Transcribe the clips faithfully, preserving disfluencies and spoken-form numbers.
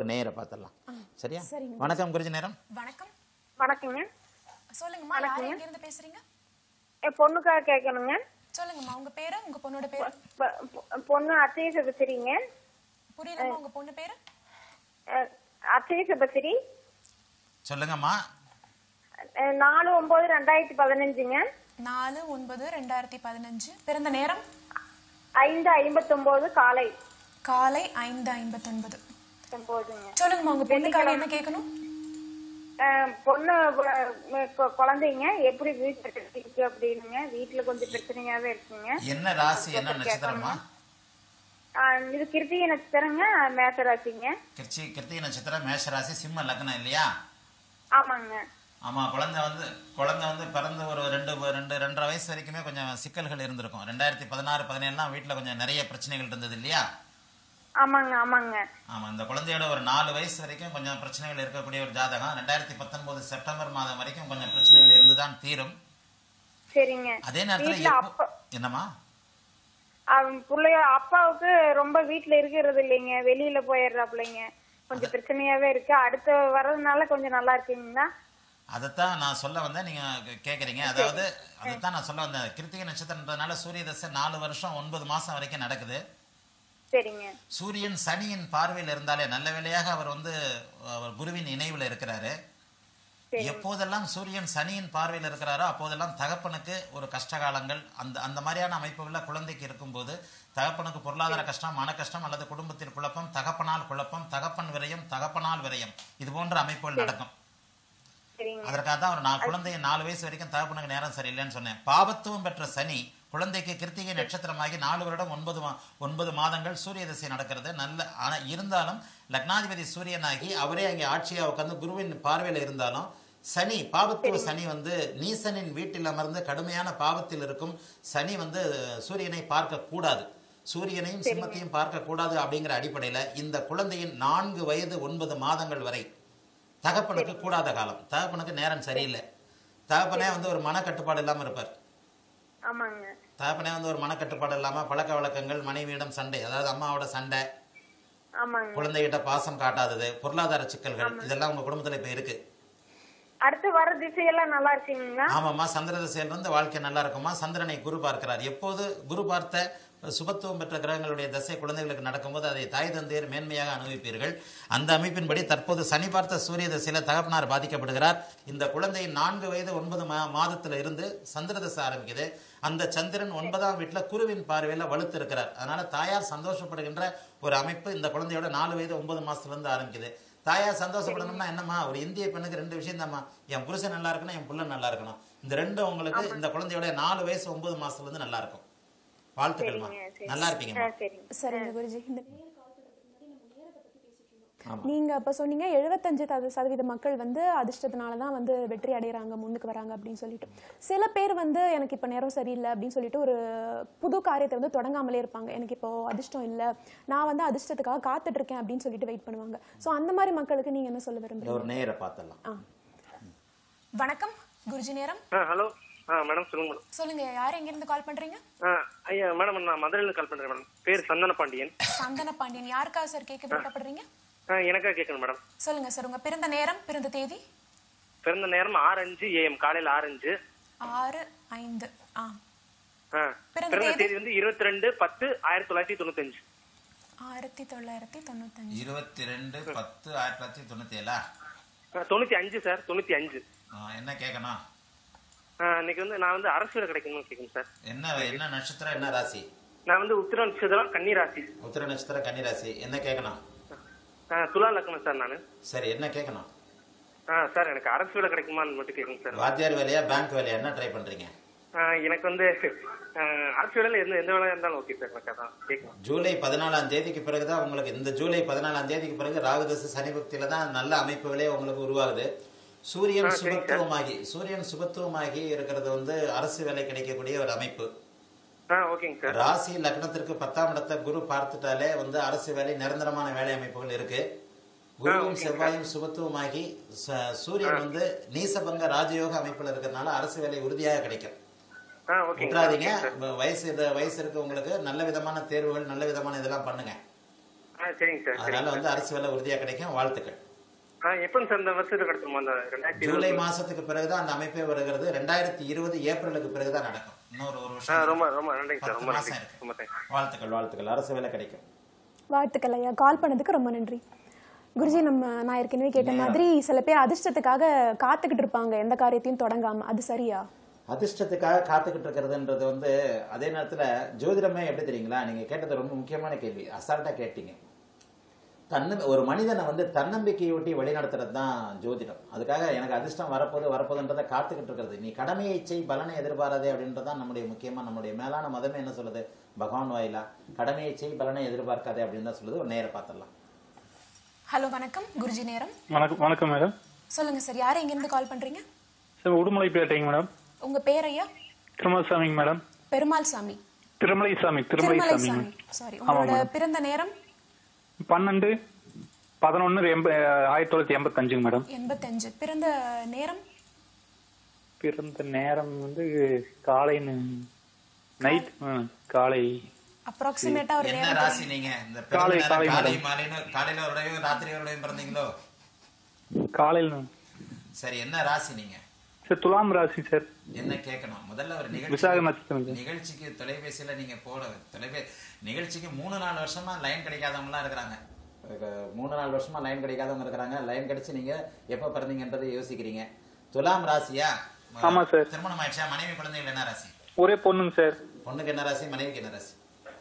ஒரு நேர பார்த்தலாம். சரியா? வணக்கம் குருஜி நேரம். வணக்கம். வணக்கங்க. சொல்லுங்கம்மா, யார் எங்க இருந்து பேசுறீங்க? எ பொண்ணுக்கா கேட்கணுங்க. சொல்லுங்கம்மா, உங்க பேரு, உங்க பொண்ணோட பேரு? பொண்ணு அச்சய சுபஸ்ரீங்க. புரியலம்மா, உங்க பொண்ணு பேரு? அச்சய சுபஸ்ரீ. சொல்லுங்கம்மா. நாலு ஒன்பது ரெண்டாயிரத்தி பதினஞ்சுங்க. நாலு ஒன்பது ரெண்டாயிரத்தி பதினஞ்சு. பிறந்த நேரம்? ஐந்து ஐம்பத்தி ஒன்பது காலை. காலை ஐந்து ஐம்பத்தி ஒன்பது. சொல்லுங்கம்மா, உங்க பொண்ணுக்காக என்ன கேட்கணும்? பொண்ணு குழந்தைங்க எப்படி வீட்டுல இருக்கு அப்படின்னுங்க. வீட்டுல கொஞ்சம் பிரச்சனையாவே இருக்குங்க. என்ன ராசி, என்ன நட்சத்திரமா? இது கிருத்திகை நட்சத்திரங்க, மேஷ ராசிங்க. கிருச்சி கிருத்திகை நட்சத்திரம், மேஷ ராசி, சிம்ம லக்னம் இல்லையா? ஆமாங்க. ஆமா, குழந்தை வந்து குழந்தை வந்து பிறந்து ஒரு ரெண்டு ரெண்டு ரெண்டரை வயசு வரைக்குமே கொஞ்சம் சிக்கல்கள் இருந்திருக்கும். ரெண்டாயிரத்தி பதினாறு பதினேழுலாம் வீட்டுல கொஞ்சம் நிறைய பிரச்சனைகள் இருந்தது இல்லையா? ஆமாங்க ஆமாங்க. ஆமா, இந்த குழந்தையோட ஒரு நாலு வயசு வரைக்கும் கொஞ்சம் பிரச்சனைகள் இருக்கக்கூடிய ஒரு ஜாதகம். ரெண்டாயிரத்தி பத்தொன்பது செப்டம்பர் மாதம் வரைக்கும் கொஞ்சம் பிரச்சனைகள் இருந்துதான் தீரும். சரிங்க. அதே நேரத்துல என்னமா பிள்ளைய அப்பாவுக்கு ரொம்ப வீட்டுல இருக்கிறது இல்லைங்க, வெளியில போயிடுறாப்லைங்க. கொஞ்சம் பிரச்சனையாவே இருக்கு. அடுத்து வர்றதுனால கொஞ்சம் நல்லா இருக்குங்களா? அதைத்தான் நான் சொல்ல வந்தேன், நீங்க கேக்குறீங்க. அதாவது அதைத்தான் நான் சொல்ல வந்தேன். கிருத்திகை நட்சத்திரன்றதுனால சூரிய தசை நாலு வருஷம் ஒன்பது மாசம் வரைக்கும் நடக்குது. சரிங்க. சூரியன் சனியின் பார்வையில் இருந்தாலே, நல்ல வேளையாக அவர் வந்து அவர் குருவின் இணைவுல இருக்கிறாரு. எப்போதெல்லாம் சூரியன் சனியின் பார்வையில் இருக்கிறாரோ அப்போதெல்லாம் தகப்பனுக்கு ஒரு கஷ்டகாலங்கள், அந்த அந்த மாதிரியான அமைப்புகள்ல குழந்தைக்கு இருக்கும்போது தகப்பனுக்கு பொருளாதார கஷ்டம், மன கஷ்டம், அல்லது குடும்பத்தில் குழப்பம், தகப்பனால் குழப்பம், தகப்பன் விரயம், தகப்பனால் விரயம், இது போன்ற அமைப்புகள் நடக்கும். அதற்காக தான் ஒரு நான் குழந்தைய நாலு வயசு வரைக்கும் தகப்பனுக்கு நேரம் சரியில்லைன்னு சொன்னேன். பாபத்துவம் பெற்ற சனி குழந்தைக்கு கிருத்திகை நட்சத்திரமாகி நாலு வருடம் ஒன்பது ஒன்பது மாதங்கள் சூரிய திசை நடக்கிறது. நல்ல ஆனா இருந்தாலும் லக்னாதிபதி சூரியனாகி அவரே அங்கே ஆட்சியா உட்கார்ந்து குருவின் பார்வையில் இருந்தாலும், சனி பாபத்துவ சனி வந்து நீசனின் வீட்டில் அமர்ந்து கடுமையான பாவத்தில் இருக்கும் சனி வந்து சூரியனை பார்க்க கூடாது, சூரியனையும் சிம்மத்தையும் பார்க்க கூடாது. அப்படிங்கிற அடிப்படையில இந்த குழந்தையின் நான்கு வயது ஒன்பது மாதங்கள் வரை தகப்பனுக்கு கூடாத காலம். தகப்பனுக்கு நேரம் சரியில்லை. தகப்பனே வந்து ஒரு மனக்கட்டுப்பாடு இல்லாம இருப்பார். தகப்பனே வந்து ஒரு மனக்கட்டுப்பாடு இல்லாம பழக்க வழக்கங்கள், மனைவியிடம் சண்டை, அதாவது அம்மாவோட சண்டை, குழந்தைகிட்ட பாசம் காட்டாதது, பொருளாதார சிக்கல்கள், இதெல்லாம் உங்க குடும்பத்துல இப்ப இருக்கு. அடுத்து வர திசையெல்லாம் நல்லா இருக்குங்களா? ஆமாம்மா, சந்திர திசையில இருந்து வாழ்க்கை நல்லா இருக்குமா. சந்திரனை குரு பார்க்கிறார். எப்போது குரு பார்த்த சுபத்துவம் பெற்ற கிரகங்களுடைய தசை குழந்தைகளுக்கு நடக்கும்போது அதை தாய் தந்தையர் மேன்மையாக அனுபவிப்பீர்கள். அந்த அமைப்பின்படி தற்போது சனி பார்த்த சூரிய தசையில தகப்பனார் பாதிக்கப்படுகிறார். இந்த குழந்தையின் நான்கு வயது ஒன்பது மா மாதத்துல இருந்து சந்திர தசை ஆரம்பிக்குது. அந்த சந்திரன் ஒன்பதாம் வீட்டுல குருவின் பார்வையில வலுத்து இருக்கிறார். அதனால தாயார் சந்தோஷப்படுகின்ற ஒரு அமைப்பு இந்த குழந்தையோட நாலு வயது ஒன்பது மாசத்துல இருந்து ஆரம்பிக்குது. தாயார் சந்தோஷப்படணும்னா என்னம்மா, ஒரு இந்திய பெண்ணுக்கு ரெண்டு விஷயம் தான்மா, என் புருஷன் நல்லா இருக்கணும், என் புள்ள நல்லா இருக்கணும். இந்த ரெண்டும் உங்களுக்கு இந்த குழந்தையோட நாலு வயசு ஒன்பது மாசத்துல இருந்து நல்லா இருக்கும். வாழ்த்துக்கள்மா, நல்லா இருப்பீங்க. சரிங்க குருஜி. நீங்க அப்ப சொன்னீங்க எழுபத்தஞ்சு சதவீத மக்கள் வந்து அதிர்ஷ்டத்தினாலதான் வந்து வெற்றி அடைகிறாங்க, முன்னுக்கு வராங்க அப்படின்னு சொல்லிட்டு. சில பேர் வந்து எனக்கு இப்ப நேரம் சரியில்லை அப்படின்னு சொல்லிட்டு ஒரு புது காரியத்தை வந்து தொடங்காமலே இருப்பாங்க. எனக்கு இப்போ அதிர்ஷ்டம் இல்லை, நான் வந்து அதிர்ஷ்டத்துக்காக காத்துட்டு இருக்கேன் அப்படின்னு சொல்லிட்டு வெயிட் பண்ணுவாங்க. சோ அந்த மாதிரி மக்களுக்கு நீங்க என்ன சொல்ல விரும்புறீங்க? ஒரு நேர பார்த்தலாம். வணக்கம் குருஜி நேரம். ஹலோ மேடம், சொல்லுங்க மேடம். சொல்லுங்க, யார் எங்க இருந்து கால் பண்றீங்க? ஐயா மேடம், நான் மதுரையில கால் பண்றேன் மேடம். பேர் சந்தன பாண்டியன். சந்தன பாண்டியன், யாருக்கா சார் கேட்க விருப்பப்படுறீங்க? எனக்கா கேட்கணும் மேடம். சொல்லுங்க சார், உங்க பிறந்த நேரம், பிறந்த தேதி? பிறந்த நேரம் ஆறு அஞ்சு ஏஎம், காலையில ஆறு அஞ்சு ஆறு ஐந்து. பிறந்த தேதி வந்து இருபத்தி ரெண்டு பத்து ஆயிரத்தி தொள்ளாயிரத்தி தொண்ணூத்தி அஞ்சு. ஆயிரத்தி தொள்ளாயிரத்தி தொண்ணூத்தி அஞ்சு. இருபத்தி ரெண்டு பத்து ஆயிரத்தி தொள்ளாயிரத்தி தொண்ணூத்தி ஏழா? தொண்ணூத்தி அஞ்சு சார், தொண்ணூத்தி அஞ்சு. என்ன கேட்கணும்? இன்னைக்கு வந்து நான் வந்து அரசியல் கிடைக்கணும்னு கேட்கணும் சார். என்ன என்ன நட்சத்திரம், என்ன ராசி? நான் வந்து உத்திர நட்சத்திரம் கன்னி ராசி. உத்திர நட்சத்திரம் கன்னி ராசி. என்ன கேட்கணும்? துலா லக்னம் சார் நானு. சரி, என்ன கேட்கணும்? சார் எனக்கு அரசு வேலை கிடைக்குமான்னு மட்டும் கேட்கணும் சார். வாத்தியார் வேலையா, பேங்க் வேலையா, என்ன ட்ரை பண்றீங்க? எனக்கு வந்து அரசு வேலையில எந்த எந்த வேலையா இருந்தாலும் ஓகே சார், எனக்கு அதான் கேட்கணும். ஜூலை பதினாலாம் தேதிக்கு பிறகுதான் உங்களுக்கு, இந்த ஜூலை பதினாலாம் தேதிக்கு பிறகு ராகுதச சனி பக்தியில தான் நல்ல அமைப்புகளே உங்களுக்கு உருவாகுது. சூரியன் சுபத்துவமாகி சூரியன் சுபத்துவமாகி இருக்கிறது வந்து அரசு வேலை கிடைக்கக்கூடிய ஒரு அமைப்பு. ராசி லக்னத்திற்கு பத்தாம் இடத்தை குரு பார்த்துட்டாலே வந்து அரசு வேலை, நிரந்தரமான வேலை அமைப்புகள் இருக்கு. குருவும் செவ்வாயும் சுபத்துவமாகி சூரியன் வந்து நீசபங்க ராஜயோக அமைப்புல இருக்கிறதுனால அரசு வேலை உறுதியாக கிடைக்கும். விட்டுறாதீங்க. வயசு வயசு இருக்கு உங்களுக்கு, நல்ல விதமான தேர்வுகள், நல்ல விதமான இதெல்லாம் பண்ணுங்க. ஆ சரிங்க சார் அதனால வந்து அரசு வேலை உறுதியா கிடைக்கும். வாழ்த்துக்கள். ஆ எப்போங்க சார் இந்த வருஷத்துக்கு கிடைக்குமா? அந்த ரெண்டாயிரத்தி ஜூலை இருபது மாசத்துக்கு பிறகுதான் அந்த அமைப்பே வருகிறது. ரெண்டாயிரத்தி இருபது ஏப்ரலுக்கு பிறகுதான் நடக்கும். இன்னொரு ஒரு வருஷம் ரொம்ப ரொம்ப நன்றிங்க சார். பத்து ரொம்ப மாசம் நன்றி. இருக்கு. ரொம்ப தேங்க்ஸ். வாழ்த்துக்கள் வாழ்த்துக்கள். அரசு வேலை கிடைக்கும். வாழ்த்துக்கள் ஐயா. கால் பண்ணதுக்கு ரொம்ப நன்றி. குருஜி, நம்ம நான் ஏற்கனவே கேட்ட மாதிரி சில பேர் அதிர்ஷ்டத்துக்காக காத்துக்கிட்டு இருப்பாங்க எந்த காரியத்தையும் தொடங்காம, அது சரியா? அதிர்ஷ்டத்துக்காக காத்துக்கிட்டு இருக்கிறதுன்றது வந்து அதே நேரத்துல ஜோதிடமே எப்படி தெரியுங்களா, நீங்க கேட்டது ரொம்ப முக்கியமான கேள்வி, அசால்ட்டா கேட்டீங்க. தன்ன ஒரு மனிதனை வந்து தன்னம்பிக்கையூட்டி வழிநடத்துறது தான் ஜோதிடம். அதுக்காக எனக்கு அதிர்ஷ்டம் வரப்போது வரப்போதுன்றதை காத்துக்கிட்டு இருக்கிறது. நீ கடமையை செய் பலனை எதிர்பாராதே அப்படின்றதான் நம்முடைய முக்கியமா நம்முடைய மேலான மதமே என்ன சொல்லுது, பகவான் வாயிலா கடமையை செய் பலனை எதிர்பார்க்காதே அப்படின்னு தான் சொல்லுது. ஒரு நேர பார்த்துடலாம். ஹலோ, வணக்கம் குருஜி. நேரம். வணக்கம் வணக்கம் மேடம். சொல்லுங்க சார், யாரை எங்க இருந்து கால் பண்றீங்க? சார் உடுமலை பேட்டைங்க மேடம். உங்க பேர் ஐயா? திருமலை சாமிங்க மேடம். பெருமாள் சாமி. திருமலை சாமி. திருமலை சாமி. சாரி, உங்களோட பிறந்த நேரம்? பன்னெண்டு பதினொன்னு ஆயிரத்தி தொள்ளாயிரத்தி எண்பத்தி அஞ்சுங்க மேடம். எண்பத்தஞ்சு. பிறந்த நேரம்? பிறந்த நேரம் வந்து காலை நைட் காலை அப்ராக்சிமேட்டா ஒரு என்ன நேரம். ராசி நீங்க? இந்த காலை காலை காலை மாலையில காலையில ஒருடையும் ராத்திரி ஒருடையும் பிறந்தீங்களோ? காலையில். சரி, என்ன ராசி நீங்க? சார் துலாம் ராசி சார். என்ன கேட்கணும் முதல்ல? ஒரு விசாக நிகழ்ச்சி நட்சத்திரம். நிகழ்ச்சிக்கு தொலைபேசியில நீங்க போட தொலைபே நிகழ்ச்சிக்கு மூணு நாலு வருஷமா லைன் கிடைக்காதவங்க எல்லாம் இருக்கிறாங்க. மூணு நாலு வருஷமா லைன் கிடைக்காதவங்க இருக்கிறாங்க. லைன் கிடைச்சு நீங்க எப்ப பிறந்தீங்கன்றதை யோசிக்கிறீங்க. துலாம் ராசியா? ஆமா சார். திருமணம் ஆயிடுச்சா? மனைவி குழந்தைகள் என்ன ராசி? ஒரே பொண்ணுங்க சார். பொண்ணுக்கு என்ன ராசி? மனைவிக்கு என்ன ராசி?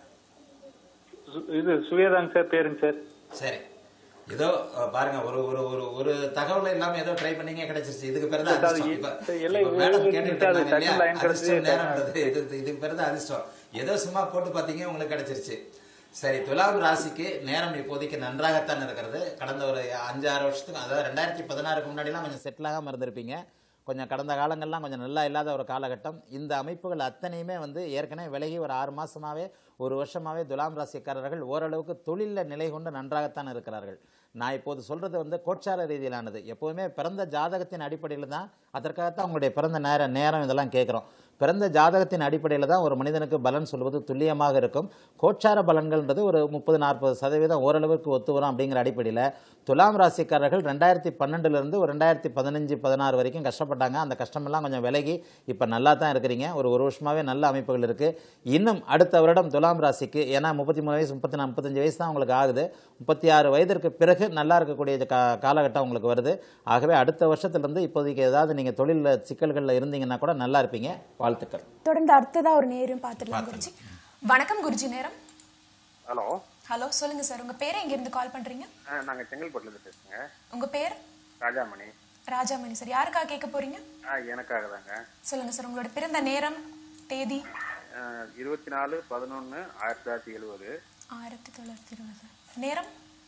இது சுவேதாங்க சார் பேருங்க சார். சரி, ஏதோ பாருங்க, ஒரு ஒரு ஒரு ஒரு தகவல் இல்லாம ஏதோ ட்ரை பண்ணீங்க, கிடைச்சிருச்சு. இதுக்கு பேரு தான் அதிர்ஷ்டம். மேடம் கேட்டுட்டு இருந்தாங்க இல்லையா, அதிர்ஷ்டம் நேரம்ன்றது இது இதுக்கு பேரு தான் அதிர்ஷ்டம். ஏதோ சும்மா போட்டு பாத்தீங்க, உங்களுக்கு கிடைச்சிருச்சு. சரி, துலாம் ராசிக்கு நேரம் இப்போதைக்கு நன்றாகத்தான் இருக்கிறது. கடந்த ஒரு அஞ்சு ஆறு வருஷத்துக்கு, அதாவது ரெண்டாயிரத்தி பதினாறுக்கு முன்னாடி எல்லாம் கொஞ்சம் செட்டில் ஆகாம இருந்திருப்பீங்க. கொஞ்சம் கடந்த காலங்கள்லாம் கொஞ்சம் நல்லா இல்லாத ஒரு காலகட்டம். இந்த அமைப்புகள் அத்தனையுமே வந்து ஏற்கனவே விலகி ஒரு ஆறு மாசமாவே ஒரு வருஷமாவே துலாம் ராசிக்காரர்கள் ஓரளவுக்கு தொழிலில் நிலை கொண்டு நன்றாகத்தான் இருக்கிறார்கள். நான் இப்போது சொல்றது வந்து கோட்சார ரீதியிலானது. எப்போதுமே பிறந்த ஜாதகத்தின் அடிப்படையில் தான், அதற்காகத்தான் உங்களுடைய பிறந்த நேரம் நேரம் இதெல்லாம் கேட்குறோம். பிறந்த ஜாதகத்தின் அடிப்படையில் தான் ஒரு மனிதனுக்கு பலன் சொல்வது துல்லியமாக இருக்கும். கோட்சார பலன்கள்ன்றது ஒரு முப்பது நாற்பது சதவீதம் ஓரளவுக்கு ஒத்து வரும். அப்படிங்கிற அடிப்படையில் துலாம் ராசிக்காரர்கள் ரெண்டாயிரத்தி பன்னெண்டுலேருந்து ஒரு ரெண்டாயிரத்தி பதினஞ்சு பதினாறு வரைக்கும் கஷ்டப்பட்டாங்க. அந்த கஷ்டமெல்லாம் கொஞ்சம் விலகி இப்போ நல்லா தான் இருக்கிறீங்க. ஒரு ஒரு வருஷமாகவே நல்ல அமைப்புகள் இருக்குது. இன்னும் அடுத்த வருடம் துலாம் ராசிக்கு, ஏன்னா முப்பத்தி மூணு வயசு முப்பத்தி நாலு முப்பத்தஞ்சு வயசு தான் உங்களுக்கு ஆகுது, முப்பத்தி ஆறு வயதிற்கு பிறகு நல்லா இருக்கக்கூடிய கா காலகட்டம் உங்களுக்கு வருது. ஆகவே அடுத்த வருஷத்துலேருந்து இப்போதைக்கு ஏதாவது நீங்கள் தொழிலில் சிக்கல்களில் இருந்தீங்கன்னா கூட நல்லா இருப்பீங்க. வாழ்த்துக்கள். தொடர்ந்து அடுத்ததா ஒரு நேரம் பார்த்துடலாம் குருஜி. வணக்கம் குருஜி. நேரம். ஹலோ. ஹலோ, சொல்லுங்க சார், உங்க பேரை எங்க இருந்து கால் பண்றீங்க? நாங்க செங்கல்பட்டுல இருந்து பேசுங்க. உங்க பேர்? ராஜாமணி. ராஜாமணி சார். யாருக்காக கேட்க போறீங்க? எனக்காக தாங்க. சொல்லுங்க சார், உங்களோட பிறந்த நேரம், தேதி? இருபத்தி நாலு பதினொன்னு ஆயிரத்தி தொள்ளாயிரத்தி எழுபது. ஆயிரத்தி தொள்ளாயிரத்தி இருபது. நேரம்?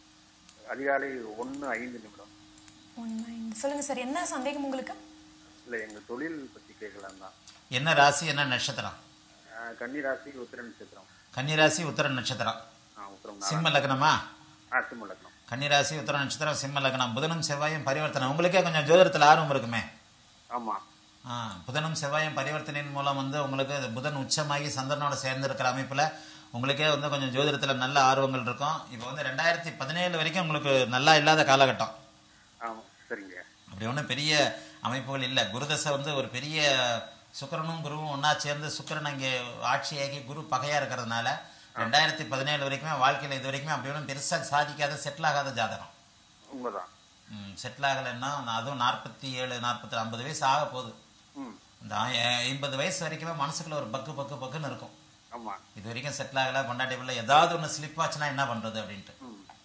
அதிகாலை ஒன்னு ஐந்து நிமிடம். ஒன்னு ஐந்து. சொல்லுங்க சார், என்ன சந்தேகம் உங்களுக்கு? இல்ல, எங்க தொழில் பத்தி கேட்கலாம் தான். என்ன ராசி, என்ன நட்சத்திரம்? கன்னி ராசி, உத்திர நட்சத்திரம். கன்னிராசி, உத்திர நட்சத்திரம். உத்திரம். சிம்ம லக்னமா? சிம்ம லக்னம். கன்னிராசி, உத்திர நட்சத்திரம், சிம்ம லக்னம். புதனும் செவ்வாயும் பரிவர்த்தனை. உங்களுக்கே கொஞ்சம் ஜோதிடத்தில் ஆர்வம் இருக்குமே? ஆமா. ஆ, புதனும் செவ்வாயும் பரிவர்த்தனையின் மூலம் வந்து உங்களுக்கு புதன் உச்சமாகி சந்திரனோட சேர்ந்து இருக்கிற அமைப்பில் உங்களுக்கே வந்து கொஞ்சம் ஜோதிடத்தில் நல்ல ஆர்வங்கள் இருக்கும். இப்போ வந்து ரெண்டாயிரத்தி பதினேழு வரைக்கும் உங்களுக்கு நல்லா இல்லாத காலகட்டம். சரிங்க. அப்படி ஒன்றும் பெரிய அமைப்புகள் இல்லை. குருதசை வந்து ஒரு பெரிய, சுக்கிரனும் குருவும் ஒன்றா சேர்ந்து சுக்கிரன் அங்கே ஆட்சியாகி குரு பகையாக இருக்கிறதுனால ரெண்டாயிரத்தி பதினேழு வரைக்குமே வாழ்க்கையில் இது வரைக்குமே அப்படி ஒன்றும் பெருசாக சாதிக்காத, செட்டில் ஆகாத ஜாதகம். உண்மைதான். செட்டில் ஆகலைன்னா அதுவும் நாற்பத்தி ஏழு நாற்பத்தி ஐம்பது வயசு ஆக போகுது. இந்த ஐம்பது வயசு வரைக்குமே மனசுக்குள்ள ஒரு பக்கு பக்கு பக்குன்னு இருக்கும். இது வரைக்கும் செட்டில் ஆகலை, கொண்டாட்டி பிள்ளை ஏதாவது ஒன்று ஸ்லிப் ஆச்சுன்னா என்ன பண்ணுறது அப்படின்ட்டு.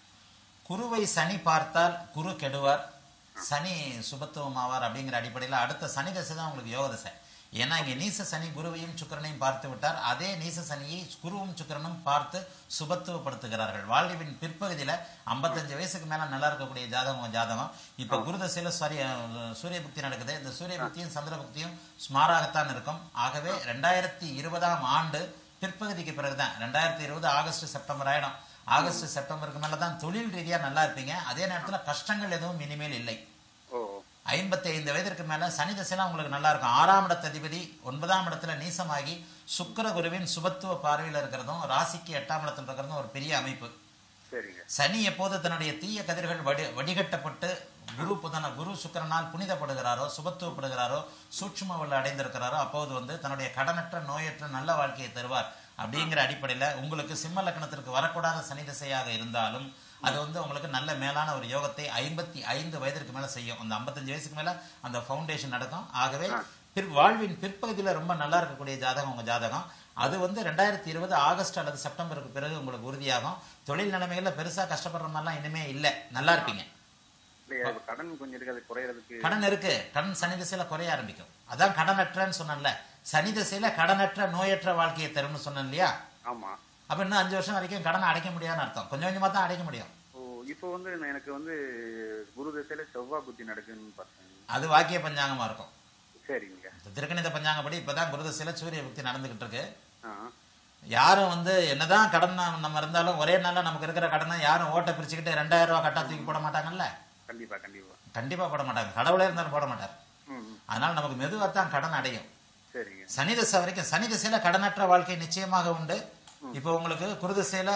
குருவை சனி பார்த்தால் குரு கெடுவார், சனி சுபத்துவம் ஆவார். அப்படிங்கிற அடிப்படையில் அடுத்த சனி தசை தான் உங்களுக்கு யோக தசை. ஏன்னா இங்கே நீச சனி குருவையும் சுக்கிரனையும் பார்த்து விட்டார். அதே நீச சனியை குருவும் சுக்கிரனும் பார்த்து சுபத்துவப்படுத்துகிறார்கள். வாழ்வின் பிற்பகுதியில் ஐம்பத்தஞ்சு வயசுக்கு மேலே நல்லா இருக்கக்கூடிய ஜாதகம் ஜாதகம் இப்போ குருதசையில் சரிய சூரிய புக்தி நடக்குது. இந்த சூரிய புக்தியும் சந்திர புக்தியும் சுமாராகத்தான் இருக்கும். ஆகவே ரெண்டாயிரத்தி இருபதாம் ஆண்டு பிற்பகுதிக்கு பிறகுதான், ரெண்டாயிரத்தி இருபது ஆகஸ்ட் செப்டம்பர் ஆயிடும். ஆகஸ்ட் செப்டம்பருக்கு மேலே தான் தொழில் ரீதியாக நல்லா இருப்பீங்க. அதே நேரத்தில் கஷ்டங்கள் எதுவும் இனிமேல் இல்லை. ஐம்பத்தி ஐந்து வயதிற்கு மேல சனி தசைலாம் உங்களுக்கு நல்லா இருக்கும். ஆறாம் இடத்த அதிபதி ஒன்பதாம் இடத்துல நீசமாகி சுக்கிர குருவின் சுபத்துவ பார்வையில் இருக்கிறதும் ராசிக்கு எட்டாம் இடத்துல இருக்கிறதும் ஒரு பெரிய அமைப்பு. சரிங்க. சனி எப்போது தன்னுடைய தீய கதிர்கள் வடி வடிகட்டப்பட்டு குரு புதன குரு சுக்கிரனால் புனிதப்படுகிறாரோ சுபத்துவப்படுகிறாரோ சூட்சும உள்ள அடைந்திருக்கிறாரோ அப்போது வந்து தன்னுடைய கடனற்ற நோயற்ற நல்ல வாழ்க்கையை தருவார் அப்படிங்கிற அடிப்படையில உங்களுக்கு சிம்ம லக்னத்திற்கு வரக்கூடாத சனி திசையாக இருந்தாலும் அது வந்து உங்களுக்கு நல்ல மேலான ஒரு யோகத்தை ஐம்பத்தி ஐந்து வயதிற்கு மேல செய்யும். அந்த ஐம்பத்தஞ்சு வயசுக்கு மேல அந்த ஃபவுண்டேஷன் நடக்கும். ஆகவே பிற் வாழ்வின் பிற்பகுதியில ரொம்ப நல்லா இருக்கக்கூடிய ஜாதகம் உங்க ஜாதகம். அது வந்து ரெண்டாயிரத்தி இருபது ஆகஸ்ட் அல்லது செப்டம்பருக்கு பிறகு உங்களுக்கு உறுதியாகும். தொழில் நிலைமைகள்ல பெருசா கஷ்டப்படுற மாதிரிலாம் இனிமே இல்லை, நல்லா இருப்பீங்க. கடன் கொஞ்சம் இருக்கு, அது குறையறதுக்கு கடன் இருக்கு, கடன் சனி திசையில குறைய ஆரம்பிக்கும். அதான் கடனற்றன்னு சொன்னேன்ல, சனி திசையில கடனற்ற நோயற்ற வாழ்க்கையை தரும்னு சொன்னேன் இல்லையா? ஆமா. அப்ப இன்னும் அஞ்சு வருஷம் வரைக்கும் கடனை அடைக்க முடியாதுன்னு அர்த்தம். கொஞ்சம் கொஞ்சமா தான் அடைக்க முடியும். ஓ, இப்போ வந்து எனக்கு வந்து குரு திசையில செவ்வாய் புத்தி நடக்குன்னு பார்த்தேன். அது வாக்கிய பஞ்சாங்கமா இருக்கும். சரிங்க. திருக்கணித பஞ்சாங்கப்படி இப்பதான் குரு திசையில சூரிய புக்தி நடந்துகிட்டு இருக்கு. ஆ. யாரும் வந்து என்னதான் கடன் நம்ம இருந்தாலும் ஒரே நாள்ல நமக்கு இருக்கிற கடனை யாரும் ஓட்ட பிரிச்சுக்கிட்டு ரெண்டாயிரம் ரூபாய் கட்டா தூக்கி போட மாட்டாங்கல்ல. கண்டிப்பா கண்டிப்பா கண்டிப்பா போட மாட்டாங்க. கடவுளே இருந்தாலும் போட மாட்டார். அதனால நமக்கு மெதுவா தான் கடன் அடையும். சரிங்க. சனி திசை வரைக்கும் சனி திசையில கடனற்ற வாழ்க்கை நிச்சயமாக உண்டு. இப்போ உங்களுக்கு குருதிசையில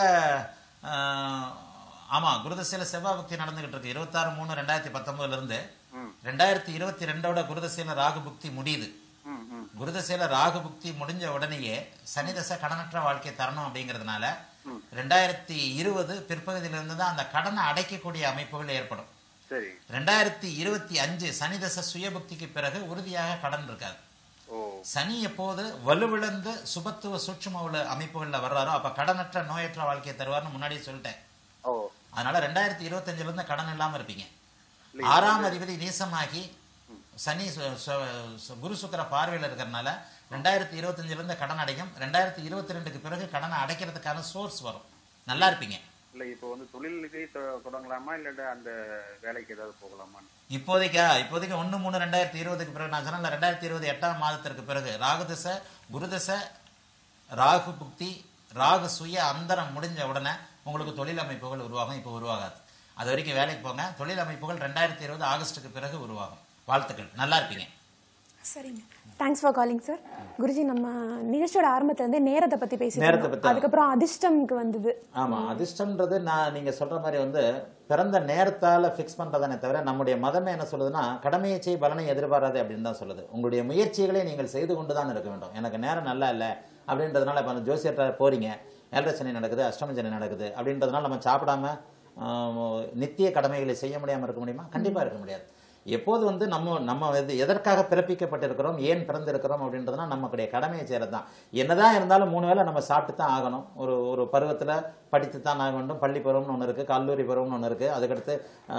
ஆமா குருதிசையில செவ்வாய் புக்தி நடந்துகிட்டு இருக்கு. இருபத்தி ஆறு மூணு ரெண்டாயிரத்தி பத்தொன்பதுல இருந்து ரெண்டாயிரத்தி இருபத்தி ரெண்டோட குருதிசையில ராகு புக்தி முடியுது. குருதிசையில ராகு புக்தி முடிஞ்ச உடனேயே சனி திசை கடனற்ற வாழ்க்கை தரணும் அப்படிங்கிறதுனால ரெண்டாயிரத்தி இருபது பிற்பகுதியில இருந்து தான் அந்த கடனை அடைக்கக்கூடிய அமைப்புகள் ஏற்படும். ரெண்டாயிரத்தி இருபத்தி அஞ்சு சனி தசை சுயபுக்திக்கு பிறகு உறுதியாக கடன் இருக்காது. சனி எப்போது வலுவிழந்து சுபத்துவ சூட்சும உள்ள அமைப்புகள்ல வர்றாரோ அப்ப கடனற்ற நோயற்ற வாழ்க்கையை தருவார்னு முன்னாடியே சொல்லிட்டேன். அதனால ரெண்டாயிரத்தி இருபத்தி அஞ்சுல இருந்து கடன் இல்லாம இருப்பீங்க. ஆறாம் அதிபதி நீசமாகி சனி குரு சுக்கிர பார்வையில் இருக்கிறதுனால ரெண்டாயிரத்தி இருபத்தி அஞ்சுல இருந்து கடன் அடைக்கும். ரெண்டாயிரத்தி இருபத்தி ரெண்டுக்கு பிறகு கடனை அடைக்கிறதுக்கான சோர்ஸ் வரும். நல்லா இருப்பீங்க. இல்ல இப்போ வந்து தொழிலுக்கு தொடங்கலாமா இல்ல அந்த வேலைக்கு ஏதாவது போகலாமா? இப்போதைக்கா இப்போதைக்கு ஒன்னு மூணு ரெண்டாயிரத்தி இருபதுக்கு பிறகு நான் சொன்ன ரெண்டாயிரத்தி இருபது எட்டாம் மாதத்திற்கு பிறகு ராகு திசை குரு திசை ராகு புக்தி ராகு சுய அந்தரம் முடிஞ்ச உடனே உங்களுக்கு தொழில் அமைப்புகள் உருவாகும். இப்போ உருவாகாது. அது வரைக்கும் வேலைக்கு போங்க. தொழில் அமைப்புகள் ரெண்டாயிரத்தி இருபது ஆகஸ்டுக்கு பிறகு உருவாகும். வாழ்த்துக்கள், நல்லா இருப்பீங்க. சரிங்க, thanks for calling sir. Guruji, நம்ம நிகழ்ச்சியோட ஆரம்பத்துல இருந்து நேரத்தை பத்தி பேசிட்டோம், அதுக்கப்புறம் அதிர்ஷ்டம்க்கு வந்தது. ஆமா, அதிர்ஷ்டம்ன்றது நான் நீங்க சொல்ற மாதிரி வந்து பிறந்த நேரத்தால பிக்ஸ் பண்றதானே தவிர நம்முடைய மதமே என்ன சொல்லுதுன்னா கடமையை செய் பலனை எதிர்பாராது அப்படின்னு தான் சொல்லுது. உங்களுடைய முயற்சிகளை நீங்கள் செய்து கொண்டு தான் இருக்க வேண்டும். எனக்கு நேரம் நல்லா இல்லை அப்படின்றதுனால இப்போ அந்த ஜோசியர்கிட்ட போறீங்க, ஏழரை சனி நடக்குது அஷ்டம சனி நடக்குது அப்படின்றதுனால நம்ம சாப்பிடாம நித்திய கடமைகளை செய்ய முடியாம இருக்க முடியுமா? கண்டிப்பா இருக்க முடியாது. எப்போது வந்து நம்ம நம்ம எதற்காக பிறப்பிக்கப்பட்டிருக்கிறோம், ஏன் பிறந்திருக்கிறோம் அப்படின்றதுனா நம்மளுடைய கடமையை செய்யறது தான். என்னதான் இருந்தாலும் மூணு வேளை நம்ம சாப்பிட்டு தான் ஆகணும். ஒரு ஒரு பருவத்தில் படித்து தான் ஆக வேண்டும். பள்ளி பருவம்னு ஒன்று இருக்குது, கல்லூரி பருவம்னு ஒன்று இருக்குது, அதுக்கடுத்து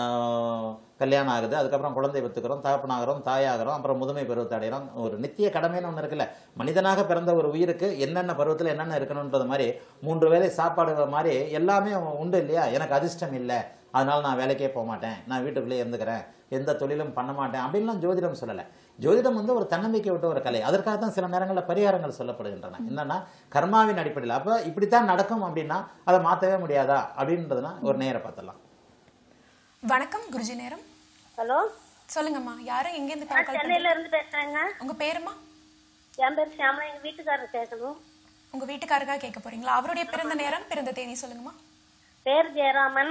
கல்யாணம் ஆகுது, அதுக்கப்புறம் குழந்தை பெற்றுக்கிறோம், தகப்பனாகிறோம், தாயாகிறோம், அப்புறம் முதுமை பருவத்தை அடைகிறோம். ஒரு நித்திய கடமைன்னு ஒன்று இருக்குல்ல. மனிதனாக பிறந்த ஒரு உயிருக்கு என்னென்ன பருவத்தில் என்னென்ன இருக்கணுன்றது மாதிரி மூன்று வேளை சாப்பாடு மாதிரி எல்லாமே உண்டு இல்லையா? எனக்கு அதிர்ஷ்டம் இல்லை, அதனால நான் வேலைக்கே போக மாட்டேன், நான் வீட்டுக்குள்ளேயே இருந்துக்கிறேன், எந்த தொழிலும் பண்ண மாட்டேன் அப்படின்லாம் ஜோதிடம் சொல்லலை. ஜோதிடம் வந்து ஒரு தன்னம்பிக்கை விட்ட ஒரு கலை. அதற்காக தான் சில நேரங்களில் பரிகாரங்கள் சொல்லப்படுகின்றன. என்னன்னா கர்மாவின் அடிப்படையில் அப்போ இப்படித்தான் நடக்கும் அப்படின்னா அதை மாற்றவே முடியாதா அப்படின்றதுனா ஒரு நேர பார்த்துடலாம். வணக்கம் குருஜி. நேரம். ஹலோ, சொல்லுங்கம்மா. யாரும் எங்க இருந்து? சென்னையில இருந்து பேசுறேங்க. உங்க பேருமா? என் பேர் ஷியாமலா. எங்க வீட்டுக்காரர் கேட்கணும். உங்க வீட்டுக்காரருக்காக கேட்க போறீங்களா? அவருடைய பிறந்த நேரம் பிறந்த தேதி சொல்லுங்கம்மா. பேர் ஜெயராமன்.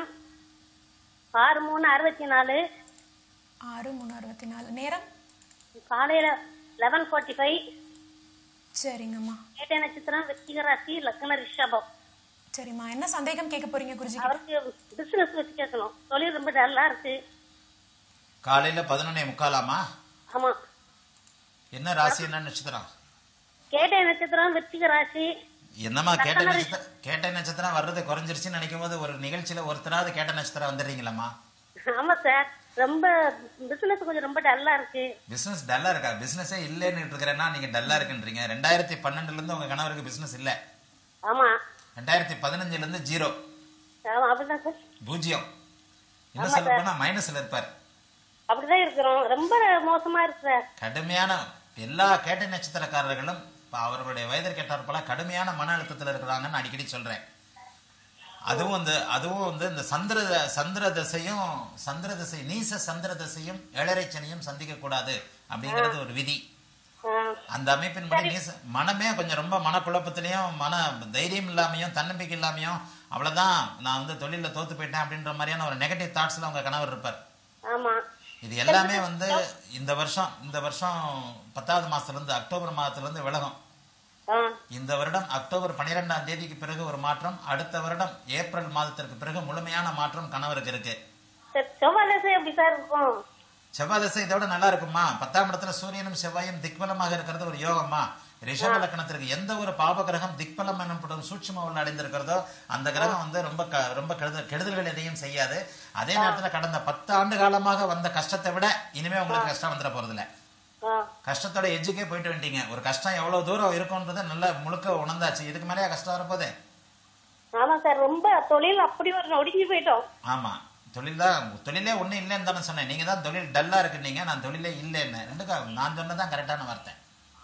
ஆறு மூணு அறுபத்தி நாலு. ஆறு மூணு அறுபத்தி நாலு. நேரம் காலையில லெவன் ஃபோர்ட்டி ஃபைவ். சரிங்கம்மா. கேட்ட நட்சத்திரம் விருச்சிக ராசி, லக்ன ரிஷபம். சரிம்மா, என்ன சந்தேகம் கேட்க போறீங்க குருஜி? அவருக்கு பிசினஸ் வச்சு கேட்கணும். தொழில் ரொம்ப டல்லா இருக்கு. காலையில பதினொன்னே முக்காலாமா? ஆமா. என்ன ராசி, என்ன நட்சத்திரம்? கேட்ட நட்சத்திரம் விருச்சிக ராசி. என்னம்மா கேட்ட நட்சத்திரம்? கேட்ட நட்சத்திரம் வர்றது குறைஞ்சிருச்சுன்னு நினைக்கும் போது ஒரு நிகழ்ச்சியில ஒருத்தராவது கேட்ட நட்சத்திரம் வந்துடுறீங்களாம்மா? ஆமா சார், ரொம்ப பிசினஸ் கொஞ்சம் ரொம்ப டல்லா இருக்கு. பிசினஸ் டல்லா இருக்கா? பிசினஸே இல்லைன்னு இருக்கிறேன்னா நீங்க டல்லா இருக்குன்றீங்க. ரெண்டாயிரத்தி பன்னெண்டுல இருந்து உங்க கணவருக்கு பிசினஸ் இல்ல. ஆமா. ரெண்டாயிரத்தி பதினஞ்சுல இருந்து ஜீரோ. ஆமா, அப்படிதான் சார். பூஜ்ஜியம். என்ன சொல்ல போனா மைனஸ்ல இருப்பார். அப்படிதான் இருக்கிறோம். ரொம்ப மோசமா இருக்கு சார். கடுமையான எல்லா கேட்ட நட்சத்திரக்காரர்களும் அவர்களுடைய வயதிற்கு கேட்டாற்போல கடுமையான மன அழுத்தத்தில் இருக்கிறாங்கன்னு அடிக்கடி சொல்றேன். அதுவும் வந்து அதுவும் வந்து இந்த சந்திர சந்திர தசையும் சந்திர தசை நீச சந்திர தசையும் ஏழரை சனியும் சந்திக்க கூடாது அப்படிங்கிறது ஒரு விதி. அந்த அமைப்பின்படி நீ ச- மனமே கொஞ்சம் ரொம்ப மனக்குழப்பத்திலையும் மன தைரியம் இல்லாமையும் தன்னம்பிக்கை இல்லாமையும் அவ்வளவுதான் நான் வந்து தொழில தோத்து போயிட்டேன் அப்படின்ற மாதிரியான ஒரு நெகட்டிவ் தாட்ஸ்ல உங்க கணவர் இருப்பார். ஆமா இது எல்லாமே வந்து இந்த வருஷம் இந்த வருஷம் பத்தாவது மாசத்துல இருந்து அக்டோபர் மாதத்துல இருந்து விலகும். ஆ இந்த வருடம் அக்டோபர் பன்னிரெண்டாம் தேதிக்கு பிறகு ஒரு மாற்றம், அடுத்த வருடம் ஏப்ரல் மாதத்திற்கு பிறகு முழுமையான மாற்றம் கணவருக்கு இருக்கு. சரி, செவ்வாய் தசை எப்படி சார் இருக்கும்? செவ்வாய் தசை இதோட நல்லா இருக்குமா? பத்தாம் இடத்துல சூரியனும் செவ்வாயும் திக்பலமாக இருக்கிறது ஒரு யோகமா. ரிஷப லக்னத்திற்கு எந்த ஒரு பாப கிரகம் திக்பலம் எனப்படும் சூட்சும உள்ள அடைந்திருக்கிறதோ அந்த கிரகம் வந்து ரொம்ப க- ரொம்ப கெடுதல் கெடுதல்கள் எதையும் செய்யாது. அதே நேரத்துல கடந்த பத்து ஆண்டு காலமாக வந்த கஷ்டத்தை விட இனிமே உங்களுக்கு கஷ்டம் வந்துட போறது இல்ல. ஆ கஷ்டத்தோட எஜ்ஜுக்கே போயிட்டு வந்துட்டீங்க. ஒரு கஷ்டம் எவ்வளவு தூரம் இருக்கும்ன்றதை நல்லா முழுக்க உணர்ந்தாச்சு. இதுக்கு மேலேயா கஷ்டம் வரப்போதே? ஆமா சார், ரொம்ப தொழில் அப்படி ஒரு நொடிஞ்சு போயிட்டோம். ஆமா, தொழில் தான் தொழிலே ஒண்ணும் இல்லைன்னு தானே சொன்னேன். நீங்க தான் தொழில் டல்லா இருக்குன்னீங்க, நான் தொழிலே இல்லைன்னு. ரெண்டுக்கா நான் சொன்னதான் கரெக்டான வார்த்தை.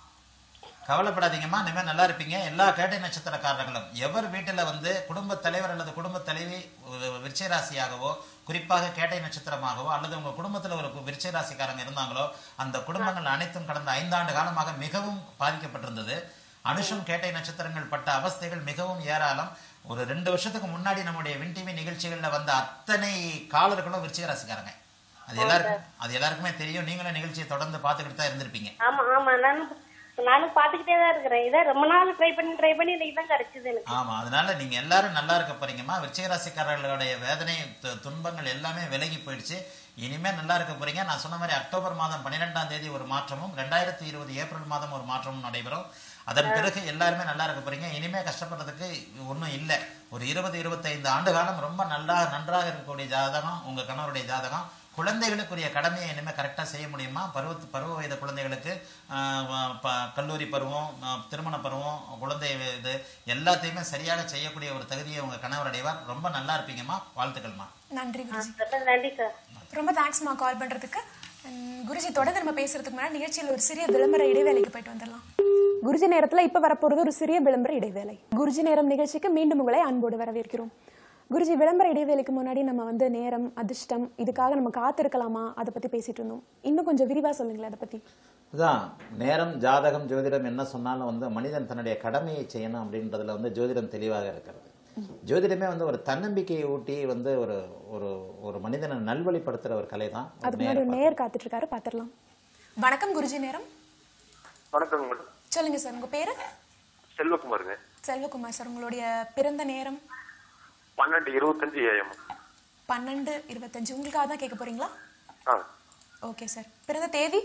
கவலைப்படாதீங்கம்மா, இனிமே நல்லா இருப்பீங்க. எல்லா கேட்டை நட்சத்திரக்காரர்களும் எவர் வீட்டுல வந்து குடும்ப தலைவர் அல்லது குடும்ப தலைவி விருச்சிக ராசியாகவோ குறிப்பாக கேட்டை நட்சத்திரமாகவோ அல்லது உங்க குடும்பத்துல ஒரு விருச்சிக ராசிக்காரங்க இருந்தாங்களோ அந்த குடும்பங்கள் அனைத்தும் கடந்த ஐந்தாண்டு காலமாக மிகவும் பாதிக்கப்பட்டிருந்தது. அனுஷம் கேட்டை நட்சத்திரங்கள் பட்ட அவஸ்தைகள் மிகவும் ஏராளம். ஒரு ரெண்டு வருஷத்துக்கு முன்னாடி நம்முடைய வின் டிவி நிகழ்ச்சிகள்ல வந்த அத்தனை காலர்களும் விருச்சிக ராசிக்காரங்க. அது எல்லாருக்கும் அது எல்லாருக்குமே தெரியும். நீங்களும் நிகழ்ச்சியை தொடர்ந்து பார்த்துக்கிட்டு தான் இருந்திருப்பீங்க. ஆமா ஆமா, நானும் நானும் பாத்துக்கிட்டே தான் இருக்கிறேன். இதை ரொம்ப நாள் ட்ரை பண்ணி ட்ரை பண்ணி இன்னைக்கு தான் கிடைச்சது எனக்கு. ஆமா, அதனால நீங்க எல்லாரும் நல்லா இருக்க போறீங்கம்மா. விருச்சிக ராசிக்காரர்களுடைய வேதனை து- துன்பங்கள் எல்லாமே விலகி போயிடுச்சு. இனிமே நல்லா இருக்க போறீங்க. நான் சொன்ன மாதிரி அக்டோபர் மாதம் பன்னிரெண்டாம் தேதி ஒரு மாற்றமும் ரெண்டாயிரத்தி இருபது ஏப்ரல் மாதம் ஒரு மாற்றமும் நடைபெறும். அதன் பிறகு எல்லாருமே நல்லா இருக்க போறீங்க. இனிமே கஷ்டப்படுறதுக்கு ஒன்றும் இல்லை. ஒரு இருபது இருபத்தைந்து ஆண்டு காலம் ரொம்ப நல்லா நன்றாக இருக்கக்கூடிய ஜாதகம் உங்க கணவருடைய ஜாதகம். குழந்தைகளுக்குரிய கடமையை இனிமே கரெக்டா செய்ய முடியுமா? பருவ பருவ வயது குழந்தைகளுக்கு ஆஹ், ப- கல்லூரி பருவம், ஆஹ், திருமண பருவம், குழந்தை இது எல்லாத்தையுமே சரியாக செய்யக்கூடிய ஒரு தகுதியை உங்க கணவர் அடைவார். ரொம்ப நல்லா இருப்பீங்கம்மா. வாழ்த்துக்கள்மா. நன்றி குருஜி. ரொம்ப நன்றி சார். ரொம்ப தேங்க்ஸ்மா கால் பண்றதுக்கு. உம், குருஜி தொடர்ந்து நம்ம பேசுறதுக்கு முன்னாடி நிகழ்ச்சியில் ஒரு சிறிய விளம்பர இடைவேளைக்கு போயிட்டு வந்துடலாம். குருஜி நேரத்துல இப்ப வரப்போறது ஒரு சிறிய விளம்பர இடைவேளை. குருஜி நேரம் நிகழ்ச்சிக்கு மீண்டும் உங்களை அன்போடு வரவேற்கிறோம். குருஜி, விளம்பர இடைவேளைக்கு முன்னாடி நம்ம வந்து நேரம், அதிர்ஷ்டம் இதுக்காக நம்ம காத்திருக்கலாமா அதை பத்தி பேசிட்டு இருந்தோம். இன்னும் கொஞ்சம் விரிவா சொல்லுங்களேன் அதை பத்தி. அதான் நேரம், ஜாதகம், ஜோதிடம் என்ன சொன்னாலும் வந்து மனிதன் தன்னுடைய கடமையை செய்யணும் அப்படின்றதுல வந்து ஜோதிடம் தெளிவாக இருக்கிறது. ஜோதிடமே வந்து ஒரு தன்னம்பிக்கையை ஊட்டி வந்து ஒரு ஒரு ஒரு மனிதனை நல்வழிப்படுத்துற ஒரு கலை தான். அதுக்கு முன்னாடி ஒரு நேயர் காத்துட்டு இருக்காரு, பாத்திரலாம். வணக்கம் குருஜி நேரம். வணக்கம் மேடம். சொல்லுங்க சார், உங்க பேரு? செல்வகுமாருங்க. செல்வகுமார் சார். உங்களுடைய பிறந்த நேரம்? பன்னெண்டு இருபத்தஞ்சு ஏஎம். பன்னெண்டு இருபத்தஞ்சு உங்களுக்காக தான் கேட்க போறீங்களா? ஆ ஓகே சார். பிறந்த தேதி?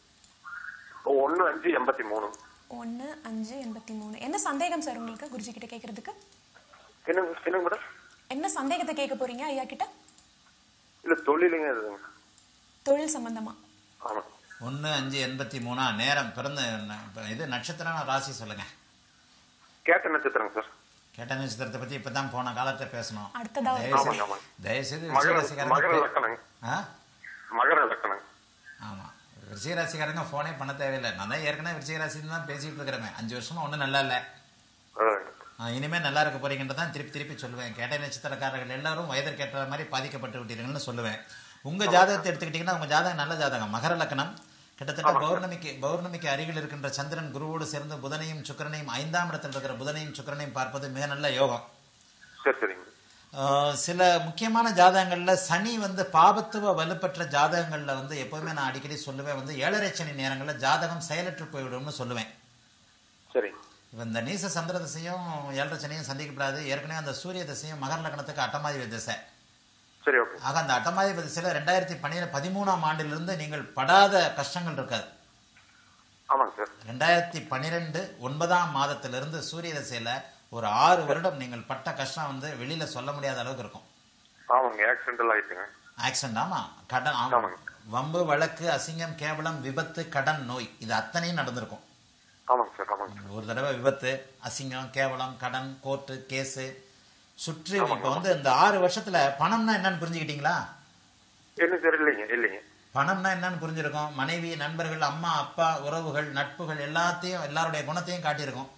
ஒன்று அஞ்சு எண்பத்தி மூணு. ஒன்று அஞ்சு எண்பத்தி மூணு. என்ன சந்தேகம் சார் உங்களுக்கு குருஜி கிட்ட கேட்கறதுக்கு? என்ன என்ன மேடம்? என்ன சந்தேகத்தை கேட்க போறீங்க ஐயா கிட்ட? இல்ல தொழிலுங்க இதுங்க. தொழில் சம்பந்தமா? ஆமா. ஒன்று அஞ்சு எண்பத்தி மூணா நேரம், பிறந்த ந- இது நட்சத்திரம், ராசி சொல்லுங்க. கேட்ட நட்சத்திரங்க சார். கேட்ட நட்சத்திரத்தை பத்தி இப்பதான் போன காலத்துல பேசணும். அடுத்ததாக தயவு ஆமாங்க, செய்து- ஆமாங்க. தயவு செய்து மகர விருச்சிகராசிக்காரங்க மகர பே- லக்கணங்க. ஆ? மகர லக்கணங்க. ஆமா, விருச்சிகராசிக்காரங்க போனே பண்ண தேவையில்லை. நான் தான் ஏற்கனவே விருச்சிகராசின்னு தான் பேசிட்டு இருக்கிறேன். அஞ்சு வருஷமா ஒன்றும் நல்லா இல்லை. அதாங்க. ஆ, இனிமே நல்லா இருக்க போறீங்கன்றதான் திருப்பி திருப்பி சொல்லுவேன். கேட்டை நட்சத்திரக்காரர்கள் எல்லாரும் வயதிற்கேற்ற மாதிரி பாதிக்கப்பட்டு விட்டீர்கள்னு சொல்லுவேன். உங்க ஜாதகத்தை எடுத்துக்கிட்டீங்கன்னா உங்க ஜாதகம் நல்ல ஜாதகம். மகர லக்னம். கிட்டத்தட்ட பௌர்ணமிக்கு பௌர்ணமிக்கு அருகில் இருக்கின்ற சந்திரன் குருவோடு சேர்ந்து புதனையும் சுக்கிரனையும் ஐந்தாம் இடத்தில் இருக்கிற புதனையும் சுக்கிரனையும் பார்ப்பது மிக நல்ல யோகம். சரி சரிங்க. ஆஹ் சில முக்கியமான ஜாதகங்கள்ல சனி வந்து பாபத்துவ வலுப்பெற்ற ஜாதகங்கள்ல வந்து எப்பவுமே நான் அடிக்கடி சொல்லுவேன் வந்து ஏழரை சனி நேரங்கள்ல ஜாதகம் செயலற்று போய்விடும்னு சொல்லுவேன். சரி. இப்ப இந்த நீச சந்திர திசையும் ஏழரை சனியும் சந்திக்கப்படாது. ஏற்கனவே அந்த சூரிய திசையும் மகர லக்னத்துக்கு அட்டமாதிபதி திசை. சரி, ஓகே. ஆக அந்த அட்டமாதிபதி திசையில ரெண்டாயிரத்தி பன்னிரெண்டு பதிமூணாம் ஆண்டிலிருந்து நீங்கள் படாத கஷ்டங்கள் இருக்காது. ஆமாங்க சார். ரெண்டாயிரத்தி பன்னிரெண்டு ஒன்பதாம் மாதத்திலிருந்து சூரிய திசையில ஒரு ஆறு வருடம் நீங்கள் பட்ட கஷ்டம் வந்து வெளியில சொல்ல முடியாத அளவுக்கு இருக்கும். ஆமாங்க, ஆக்சிடென்டல் ஆயிட்டுங்க. ஆக்சிடென்ட். ஆமா, கடன். ஆமா, வம்பு, வழக்கு, அசிங்கம், கேவலம், விபத்து, கடன், நோய், இது அத்தனையும் நடந்திருக்கும். ஆமாங்க சார். ஆமாங்க. ஒரு தடவை விபத்து, அசிங்கம், கேவலம், கடன், கோர்ட்டு கேஸு சுற்றி. இப்ப வந்து இந்த ஆறு வருஷத்துல பணம்னா என்னன்னு புரிஞ்சுக்கிட்டீங்களா? என்ன சார்? இல்லைங்க இல்லைங்க. பணம்னா என்னன்னு புரிஞ்சிருக்கும். மனைவி, நண்பர்கள், அம்மா, அப்பா, உறவுகள், நட்புகள் எல்லாத்தையும் எல்லாருடைய குணத்தையும் காட்டியிருக்கும்.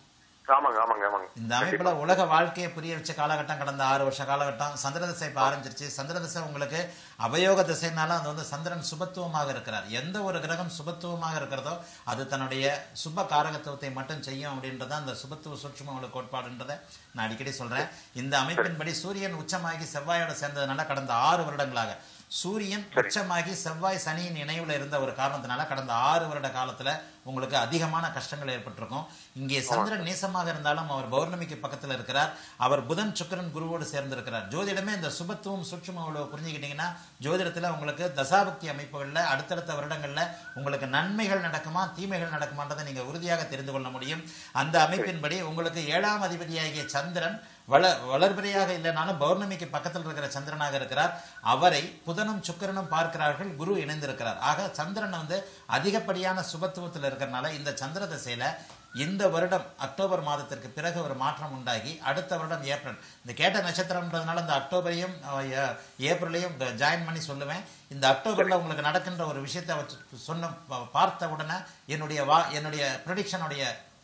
ஆமாங்க ஆமாங்க ஆமாங்க. இந்த அமைப்புல உலக வாழ்க்கையை புரிய வச்ச காலகட்டம் கடந்த ஆறு வருஷ காலகட்டம். சந்திர திசை இப்ப ஆரம்பிச்சிருச்சு. சந்திர திசை உங்களுக்கு அவயோக திசைனால அது வந்து சந்திரன் சுபத்துவமாக இருக்கிறார். எந்த ஒரு கிரகம் சுபத்துவமாக இருக்கிறதோ அது தன்னுடைய சுப காரகத்துவத்தை மட்டும் செய்யும் அப்படின்றத அந்த சுபத்துவ சூட்சும கோட்பாடுன்றதை நான் அடிக்கடி சொல்றேன். இந்த அமைப்பின்படி சூரியன் உச்சமாகி செவ்வாயோட சேர்ந்ததுனால கடந்த ஆறு வருடங்களாக சூரியன் உச்சமாகி செவ்வாய் சனியின் இணைவுல இருந்த ஒரு காரணத்தினால கடந்த ஆறு வருட காலத்துல உங்களுக்கு அதிகமான கஷ்டங்கள் ஏற்பட்டிருக்கும். இங்கே சந்திரன் நீசமாக இருந்தாலும் அவர் பௌர்ணமிக்கு பக்கத்துல இருக்கிறார். அவர் புதன் சுக்கிரன் குருவோடு சேர்ந்திருக்கிறார். ஜோதிடமே இந்த சுபத்துவம் சூட்சும புரிஞ்சுக்கிட்டீங்கன்னா ஜோதிடத்துல உங்களுக்கு தசாபக்தி அமைப்புகள்ல அடுத்தடுத்த வருடங்கள்ல உங்களுக்கு நன்மைகள் நடக்குமா தீமைகள் நடக்குமான்றதை நீங்க உறுதியாக தெரிந்து கொள்ள முடியும். அந்த அமைப்பின்படி உங்களுக்கு ஏழாம் அதிபதியாகிய சந்திரன் வள வளர்பிறையாக இல்லைனாலும் பௌர்ணமிக்கு பக்கத்தில் இருக்கிற சந்திரனாக இருக்கிறார். அவரை புதனும் சுக்கிரனும் பார்க்கிறார்கள். குரு இணைந்திருக்கிறார். ஆக சந்திரன் வந்து அதிகப்படியான சுபத்துவத்தில் இருக்கிறனால இந்த சந்திர திசையில இந்த வருடம் அக்டோபர் மாதத்திற்கு பிறகு ஒரு மாற்றம் உண்டாகி அடுத்த வருடம் ஏப்ரல் இந்த கேட்ட நட்சத்திரம்ன்றதுனால இந்த அக்டோபரையும் ஏப்ரலையும் ஜாயின் பண்ணி சொல்லுவேன். இந்த அக்டோபர்ல உங்களுக்கு நடக்கின்ற ஒரு விஷயத்தை சொன்ன பார்த்த உடனே என்னுடைய வா என்னுடைய ப்ரெடிக்ஷனுடைய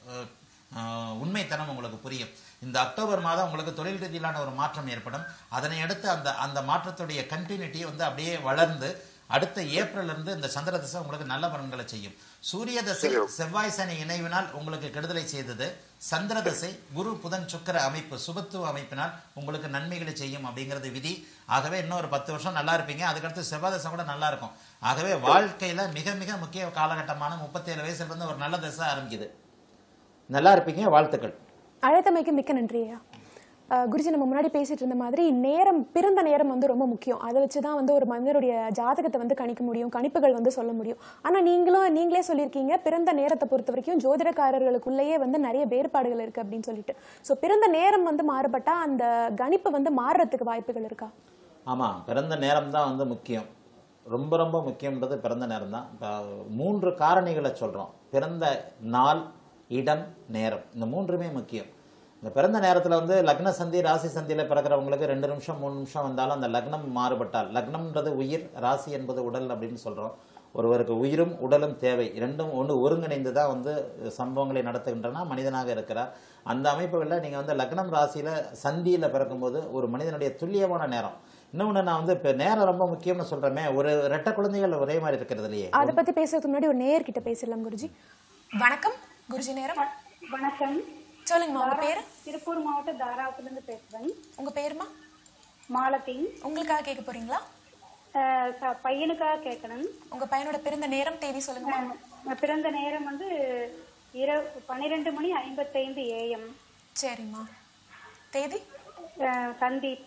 உண்மைத்தனம் உங்களுக்கு புரியும். இந்த அக்டோபர் மாதம் உங்களுக்கு தொழில் ரீதியிலான ஒரு மாற்றம் ஏற்படும். அதனை அடுத்து அந்த அந்த மாற்றத்துடைய கண்டினியூட்டி வந்து அப்படியே வளர்ந்து அடுத்த ஏப்ரல் இருந்து இந்த சந்திர திசை உங்களுக்கு நல்ல பலன்களை செய்யும். சூரிய தசை செவ்வாய் சனி இணைவினால் உங்களுக்கு கெடுதலை செய்தது. சந்திர தசை குரு புதன் சுக்கிர அமைப்பு சுபத்துவ அமைப்பினால் உங்களுக்கு நன்மைகளை செய்யும் அப்படிங்கிறது விதி. ஆகவே இன்னொரு பத்து வருஷம் நல்லா இருப்பீங்க. அதுக்கடுத்து செவ்வாய் தசை கூட நல்லா இருக்கும். ஆகவே வாழ்க்கையில மிக மிக முக்கிய காலகட்டமான முப்பத்தி ஏழு வயசுல இருந்து ஒரு நல்ல தசை ஆரம்பிக்குது. நல்லா இருப்பீங்க. வாழ்த்துக்கள். அழைத்தமைக்கு மிக்க நன்றி ஐயா. குருஜி, நம்ம முன்னாடி பேசிட்டு இருந்த மாதிரி நேரம், பிறந்த நேரம் வந்து ரொம்ப முக்கியம். அதை வச்சுதான் வந்து ஒரு மனிதனுடைய ஜாதகத்தை வந்து கணிக்க முடியும், கணிப்புகள் வந்து சொல்ல முடியும். ஆனா நீங்களும் நீங்களே சொல்லியிருக்கீங்க பிறந்த நேரத்தை பொறுத்த வரைக்கும் ஜோதிடக்காரர்களுக்குள்ளேயே வந்து நிறைய வேறுபாடுகள் இருக்கு அப்படின்னு சொல்லிட்டு. ஸோ பிறந்த நேரம் வந்து மாறுபட்டா அந்த கணிப்பு வந்து மாறுறதுக்கு வாய்ப்புகள் இருக்கா? ஆமா, பிறந்த நேரம் தான் வந்து முக்கியம். ரொம்ப ரொம்ப முக்கியம்ன்றது பிறந்த நேரம் தான். மூன்று காரணிகளை சொல்றோம். பிறந்த நாள், இடம், நேரம், இந்த மூன்றுமே முக்கியம். இந்த பிறந்த நேரத்தில் வந்து லக்ன சந்தி ராசி சந்தியில் பிறக்கிறவங்களுக்கு ரெண்டு நிமிஷம் மூணு நிமிஷம் வந்தாலும் அந்த லக்னம் மாறுபட்டால், லக்னம்ன்றது உயிர், ராசி என்பது உடல் அப்படின்னு சொல்கிறோம். ஒருவருக்கு உயிரும் உடலும் தேவை, ரெண்டும் ஒன்று ஒருங்கிணைந்து தான் வந்து சம்பவங்களை நடத்துகின்றன மனிதனாக இருக்கிறார். அந்த அமைப்புகளில் நீங்கள் வந்து லக்னம் ராசியில் சந்தியில் பிறக்கும்போது ஒரு மனிதனுடைய துல்லியமான நேரம். இன்னொன்று நான் வந்து இப்போ நேரம் ரொம்ப முக்கியம்னு சொல்கிறேமே, ஒரு ரெட்டை குழந்தைகள் ஒரே மாதிரி இருக்கிறது இல்லையே. அதை பற்றி பேசுறதுக்கு முன்னாடி ஒரு நேயர்கிட்ட பேசலாம் குருஜி. வணக்கம் குருஜி. நேரம் வணக்கம். சொல்லுங்கம்மா, உங்க பேரு? திருப்பூர் மாவட்டம் தாராபுரத்துல இருந்து பேசுறேன். உங்க பேருமா? மாலதி. உங்களுக்காக கேட்க போறீங்களா? பையனுக்காக கேட்கணும். உங்க பையனோட பிறந்த நேரம், தேதி சொல்லுங்க. பிறந்த நேரம் வந்து இரவு பன்னிரெண்டு மணி ஐம்பத்தைந்து ஏஎம். சரிம்மா. தேதி? சந்தீப்.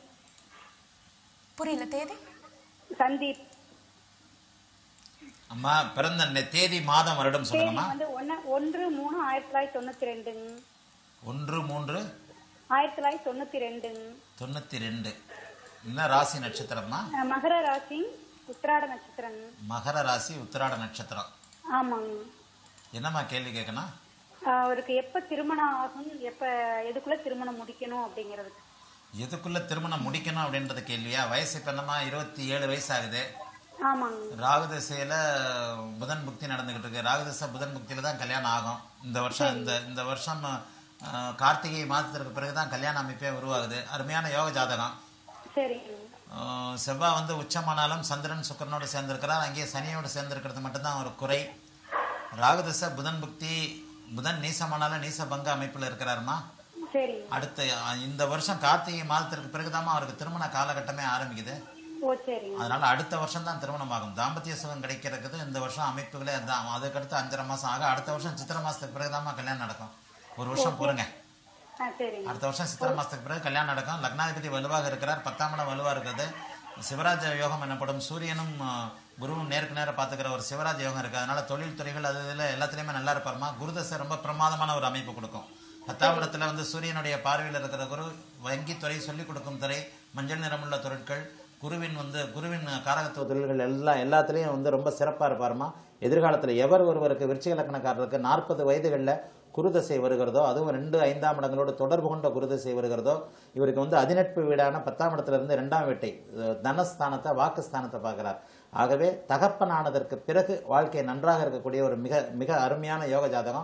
புரியல. தேதி? சந்தீப். அம்மா பிறந்த தேதி மாதம் வருடம் சொல்லுங்கம்மா. வந்து ஒன்று மூணு ஆயிரத்தி தொள்ளாயிரத்தி தொண்ணூத்தி ரெண்டுங்க. ஒன்று மூன்று ஆயிரத்தி தொள்ளாயிரத்தி தொண்ணூத்தி ரெண்டுங்க. தொண்ணூத்தி ரெண்டு. என்ன ராசி நட்சத்திரம்மா? மகர ராசி உத்திராட நட்சத்திரம். மகர ராசி உத்திராட நட்சத்திரம். ஆமாங்க. என்னம்மா கேள்வி கேட்கணும்? அவருக்கு எப்ப திருமணம் ஆகும், எப்ப எதுக்குள்ள திருமணம் முடிக்கணும் அப்படிங்கிறது. எதுக்குள்ள திருமணம் முடிக்கணும் அப்படின்றது கேள்வியா? வயசு இப்ப என்னம்மா இருபத்தி ஏழு வயசு ஆகுது. ஆமாங்க. ராகுதசையில புதன் புக்தி நடந்துகிட்டு இருக்கு. ராகுதசை புதன் புக்தியில தான் கல்யாணம் ஆகும். இந்த வருஷம் இந்த இந்த வருஷம் கார்த்திகை மாதத்திற்கு பிறகுதான் கல்யாண அமைப்பே உருவாகுது. அருமையான யோக ஜாதகம். செவ்வாய் வந்து உச்சமானாலும் சந்திரன் சுக்கரனோடு சேர்ந்திருக்கிறார். அங்கேயே சனியோடு சேர்ந்திருக்கிறது மட்டும்தான் ஒரு குறை. ராகுதசை புதன் புக்தி, புதன் நீசமானாலும் நீச பங்க அமைப்புல இருக்கிறாருமா. அடுத்த இந்த வருஷம் கார்த்திகை மாதத்திற்கு பிறகுதான் அவருக்கு திருமண காலகட்டமே ஆரம்பிக்குது. அதனால அடுத்த வருஷம் தான் திருமணம் ஆகும். தாம்பத்திய சுகம் கிடைக்கிறது இந்த வருஷம் அமைப்புகளே அதுதான். அதுக்கடுத்து அஞ்சரை மாசம் ஆக அடுத்த வருஷம் சித்திரை மாசத்துக்கு பிறகுதான் கல்யாணம் நடக்கும். ஒரு வருஷம் பொறுங்க. அடுத்த வருஷம் சித்திரை மாசத்துக்கு பிறகு கல்யாணம் நடக்கும். லக்னாதிபதி வலுவாக இருக்கிறார். பத்தாம் இடம் வலுவா இருக்கிறது. சிவராஜ யோகம் எனப்படும் சூரியனும் குருவும் நேருக்கு நேரம் பார்த்துக்கிற ஒரு சிவராஜ யோகம் இருக்கு. அதனால தொழில் துறைகள் அது இதில் எல்லாத்துலேயுமே நல்லா இருப்பாருமா. குருதசை ரொம்ப பிரமாதமான ஒரு அமைப்பு கொடுக்கும். பத்தாம் இடத்துல வந்து சூரியனுடைய பார்வையில் இருக்கிற குரு வங்கித்துறை, சொல்லிக் கொடுக்கும் துறை, மஞ்சள் நிறமுள்ள தொழிற்கள், குருவின் வந்து குருவின் காரகத்துவ தொழில்கள் எல்லாம் எல்லாத்துலேயும் வந்து ரொம்ப சிறப்பாக இருப்பாருமா. எதிர்காலத்தில் எவர் ஒருவருக்கு விருச்சிக லக்னக்காரருக்கு நாற்பது வயதுகளில் குருதசை வருகிறதோ, அதுவும் ரெண்டு ஐந்தாம் இடங்களோடு தொடர்பு கொண்ட குருதசை வருகிறதோ, இவருக்கு வந்து அதிநட்பு வீடான பத்தாம் இடத்துல இருந்து ரெண்டாம் வீட்டை, தனஸ்தானத்தை, வாக்குஸ்தானத்தை பார்க்கிறார். ஆகவே தகப்பனானதற்கு பிறகு வாழ்க்கை நன்றாக இருக்கக்கூடிய ஒரு மிக மிக அருமையான யோக ஜாதகம்.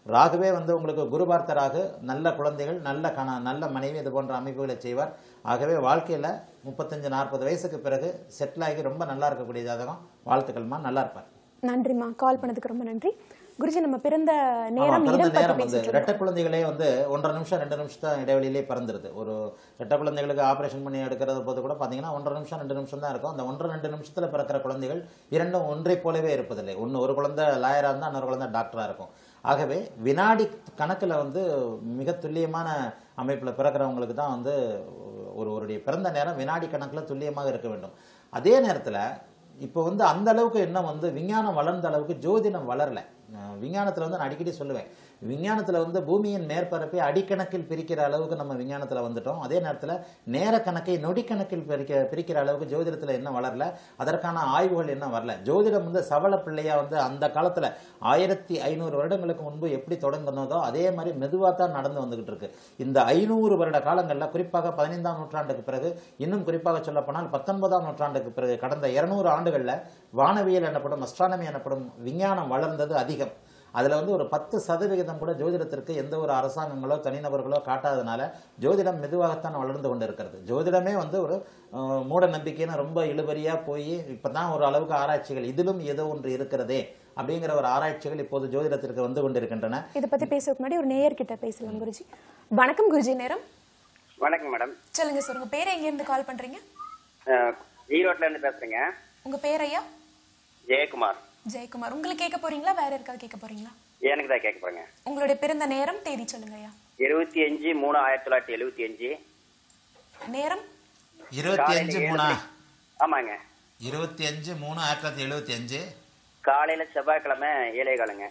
ராகுவே வந்து உங்களுக்கு குரு பார்த்த ராகு நல்ல குழந்தைகள், நல்ல கண நல்ல மனைவி, இது போன்ற அமைப்புகளை செய்வார். ஆகவே வாழ்க்கையில் முப்பத்தஞ்சு நாற்பது வயசுக்கு பிறகு செட்டில் ஆகி ரொம்ப நல்லா இருக்கக்கூடிய ஜாதகம். வாழ்த்துக்கள்மா, நல்லா இருப்பார். நன்றிம்மா, கால் பண்ணதுக்கு ரொம்ப நன்றி. குருஜி, நம்ம பிறந்த நேரம் இடம் பத்தி பேசிட்டு ரெட்டை குழந்தைகளே வந்து ஒன்றரை நிமிஷம் ரெண்டு நிமிஷம் இடைவெளியிலே பிறந்துருது. ஒரு ரெட்டை குழந்தைகளுக்கு ஆபரேஷன் பண்ணி எடுக்கிறது போது கூட பார்த்தீங்கன்னா ஒன்றரை நிமிஷம் ரெண்டு நிமிஷம் தான் இருக்கும். அந்த ஒன்றரை ரெண்டு நிமிஷத்தில் பிறக்கிற குழந்தைகள் இரண்டும் ஒன்றை போலவே இருப்பதில்லை. ஒன்று ஒரு குழந்தை லாயராக இருந்தால் இன்னொரு குழந்தை டாக்டராக இருக்கும். ஆகவே வினாடி கணக்கில் வந்து மிக துல்லியமான அமைப்பில் பிறக்கிறவங்களுக்கு தான் வந்து ஒரு ஒருடைய பிறந்த நேரம் வினாடி கணக்கில் துல்லியமாக இருக்க வேண்டும். அதே நேரத்தில் இப்போ வந்து அந்த அளவுக்கு இன்னும் வந்து விஞ்ஞானம் வளர்ந்த அளவுக்கு ஜோதிடம் வளரல. விஞ்ஞானத்தில் வந்து நான் அடிக்கடி சொல்லுவேன், விஞ்ஞானத்தில் வந்து பூமியின் மேற்பரப்பை அடிக்கணக்கில் பிரிக்கிற அளவுக்கு நம்ம விஞ்ஞானத்தில் வந்துட்டோம். அதே நேரத்தில் நேர கணக்கை நொடி கணக்கில் பிரிக்க பிரிக்கிற அளவுக்கு ஜோதிடத்தில் இன்னும் வளரல. அதற்கான ஆய்வுகள் இன்னும் வரல. ஜோதிடம் வந்து சவள பிள்ளையா வந்து அந்த காலத்தில் ஆயிரத்தி ஐநூறு வருடங்களுக்கு முன்பு எப்படி தொடங்கினதோ அதே மாதிரி மெதுவாக தான் நடந்து வந்துகிட்டு இருக்கு. இந்த ஐநூறு வருட காலங்களில், குறிப்பாக பதினைந்தாம் நூற்றாண்டுக்கு பிறகு, இன்னும் குறிப்பாக சொல்லப்போனால் பத்தொன்பதாம் நூற்றாண்டுக்கு பிறகு, கடந்த இருநூறு ஆண்டுகளில் வானவியல் எனப்படும் அஸ்ட்ரானமி எனப்படும் விஞ்ஞானம் வளர்ந்தது அதிகம். அதில் வந்து ஒரு பத்து சதவிகிதம் கூட ஜோதிடத்திற்கு எந்த ஒரு அரசாங்கங்களோ தனிநபர்களோ காட்டாதனால ஜோதிடம் மெதுவாகத்தான் வளர்ந்து கொண்டு இருக்கிறது. ஜோதிடமே வந்து ஒரு மூட நம்பிக்கைன்னு ரொம்ப இழுபறியாக போய் இப்போ தான் ஒரு அளவுக்கு ஆராய்ச்சிகள் இதிலும் ஏதோ ஒன்று இருக்கிறதே அப்படிங்கிற ஒரு ஆராய்ச்சிகள் இப்போது ஜோதிடத்திற்கு வந்து கொண்டிருக்கின்றன. இதை பற்றி பேசுறதுக்கு முன்னாடி ஒரு நேயர்கிட்ட பேசலாம் குருஜி. வணக்கம் குருஜி. நேரம் வணக்கம் மேடம். சொல்லுங்க சார், உங்க பேரை எங்கேருந்து கால் பண்றீங்க? ஈரோட்ல இருந்து பேசுறேங்க. உங்க பேர் ஐயா? ஜெயக்குமார். ஜெயக்குமார், உங்களுக்கு கேட்க போறீங்களா வேற யாருக்காவது கேட்க போறீங்களா? எனக்கு தான் கேட்க போறேங்க. உங்களுடைய பிறந்த நேரம் தேதி சொல்லுங்க ஐயா. இருபத்தி அஞ்சு மூணு ஆயிரத்தி தொள்ளாயிரத்தி எழுபத்தி அஞ்சு. நேரம் இருபத்தி அஞ்சு மூணா? ஆமாங்க, இருபத்தி அஞ்சு மூணு ஆயிரத்தி தொள்ளாயிரத்தி எழுபத்தி அஞ்சு காலையில செவ்வாய்க்கிழமை ஏழை காலங்க.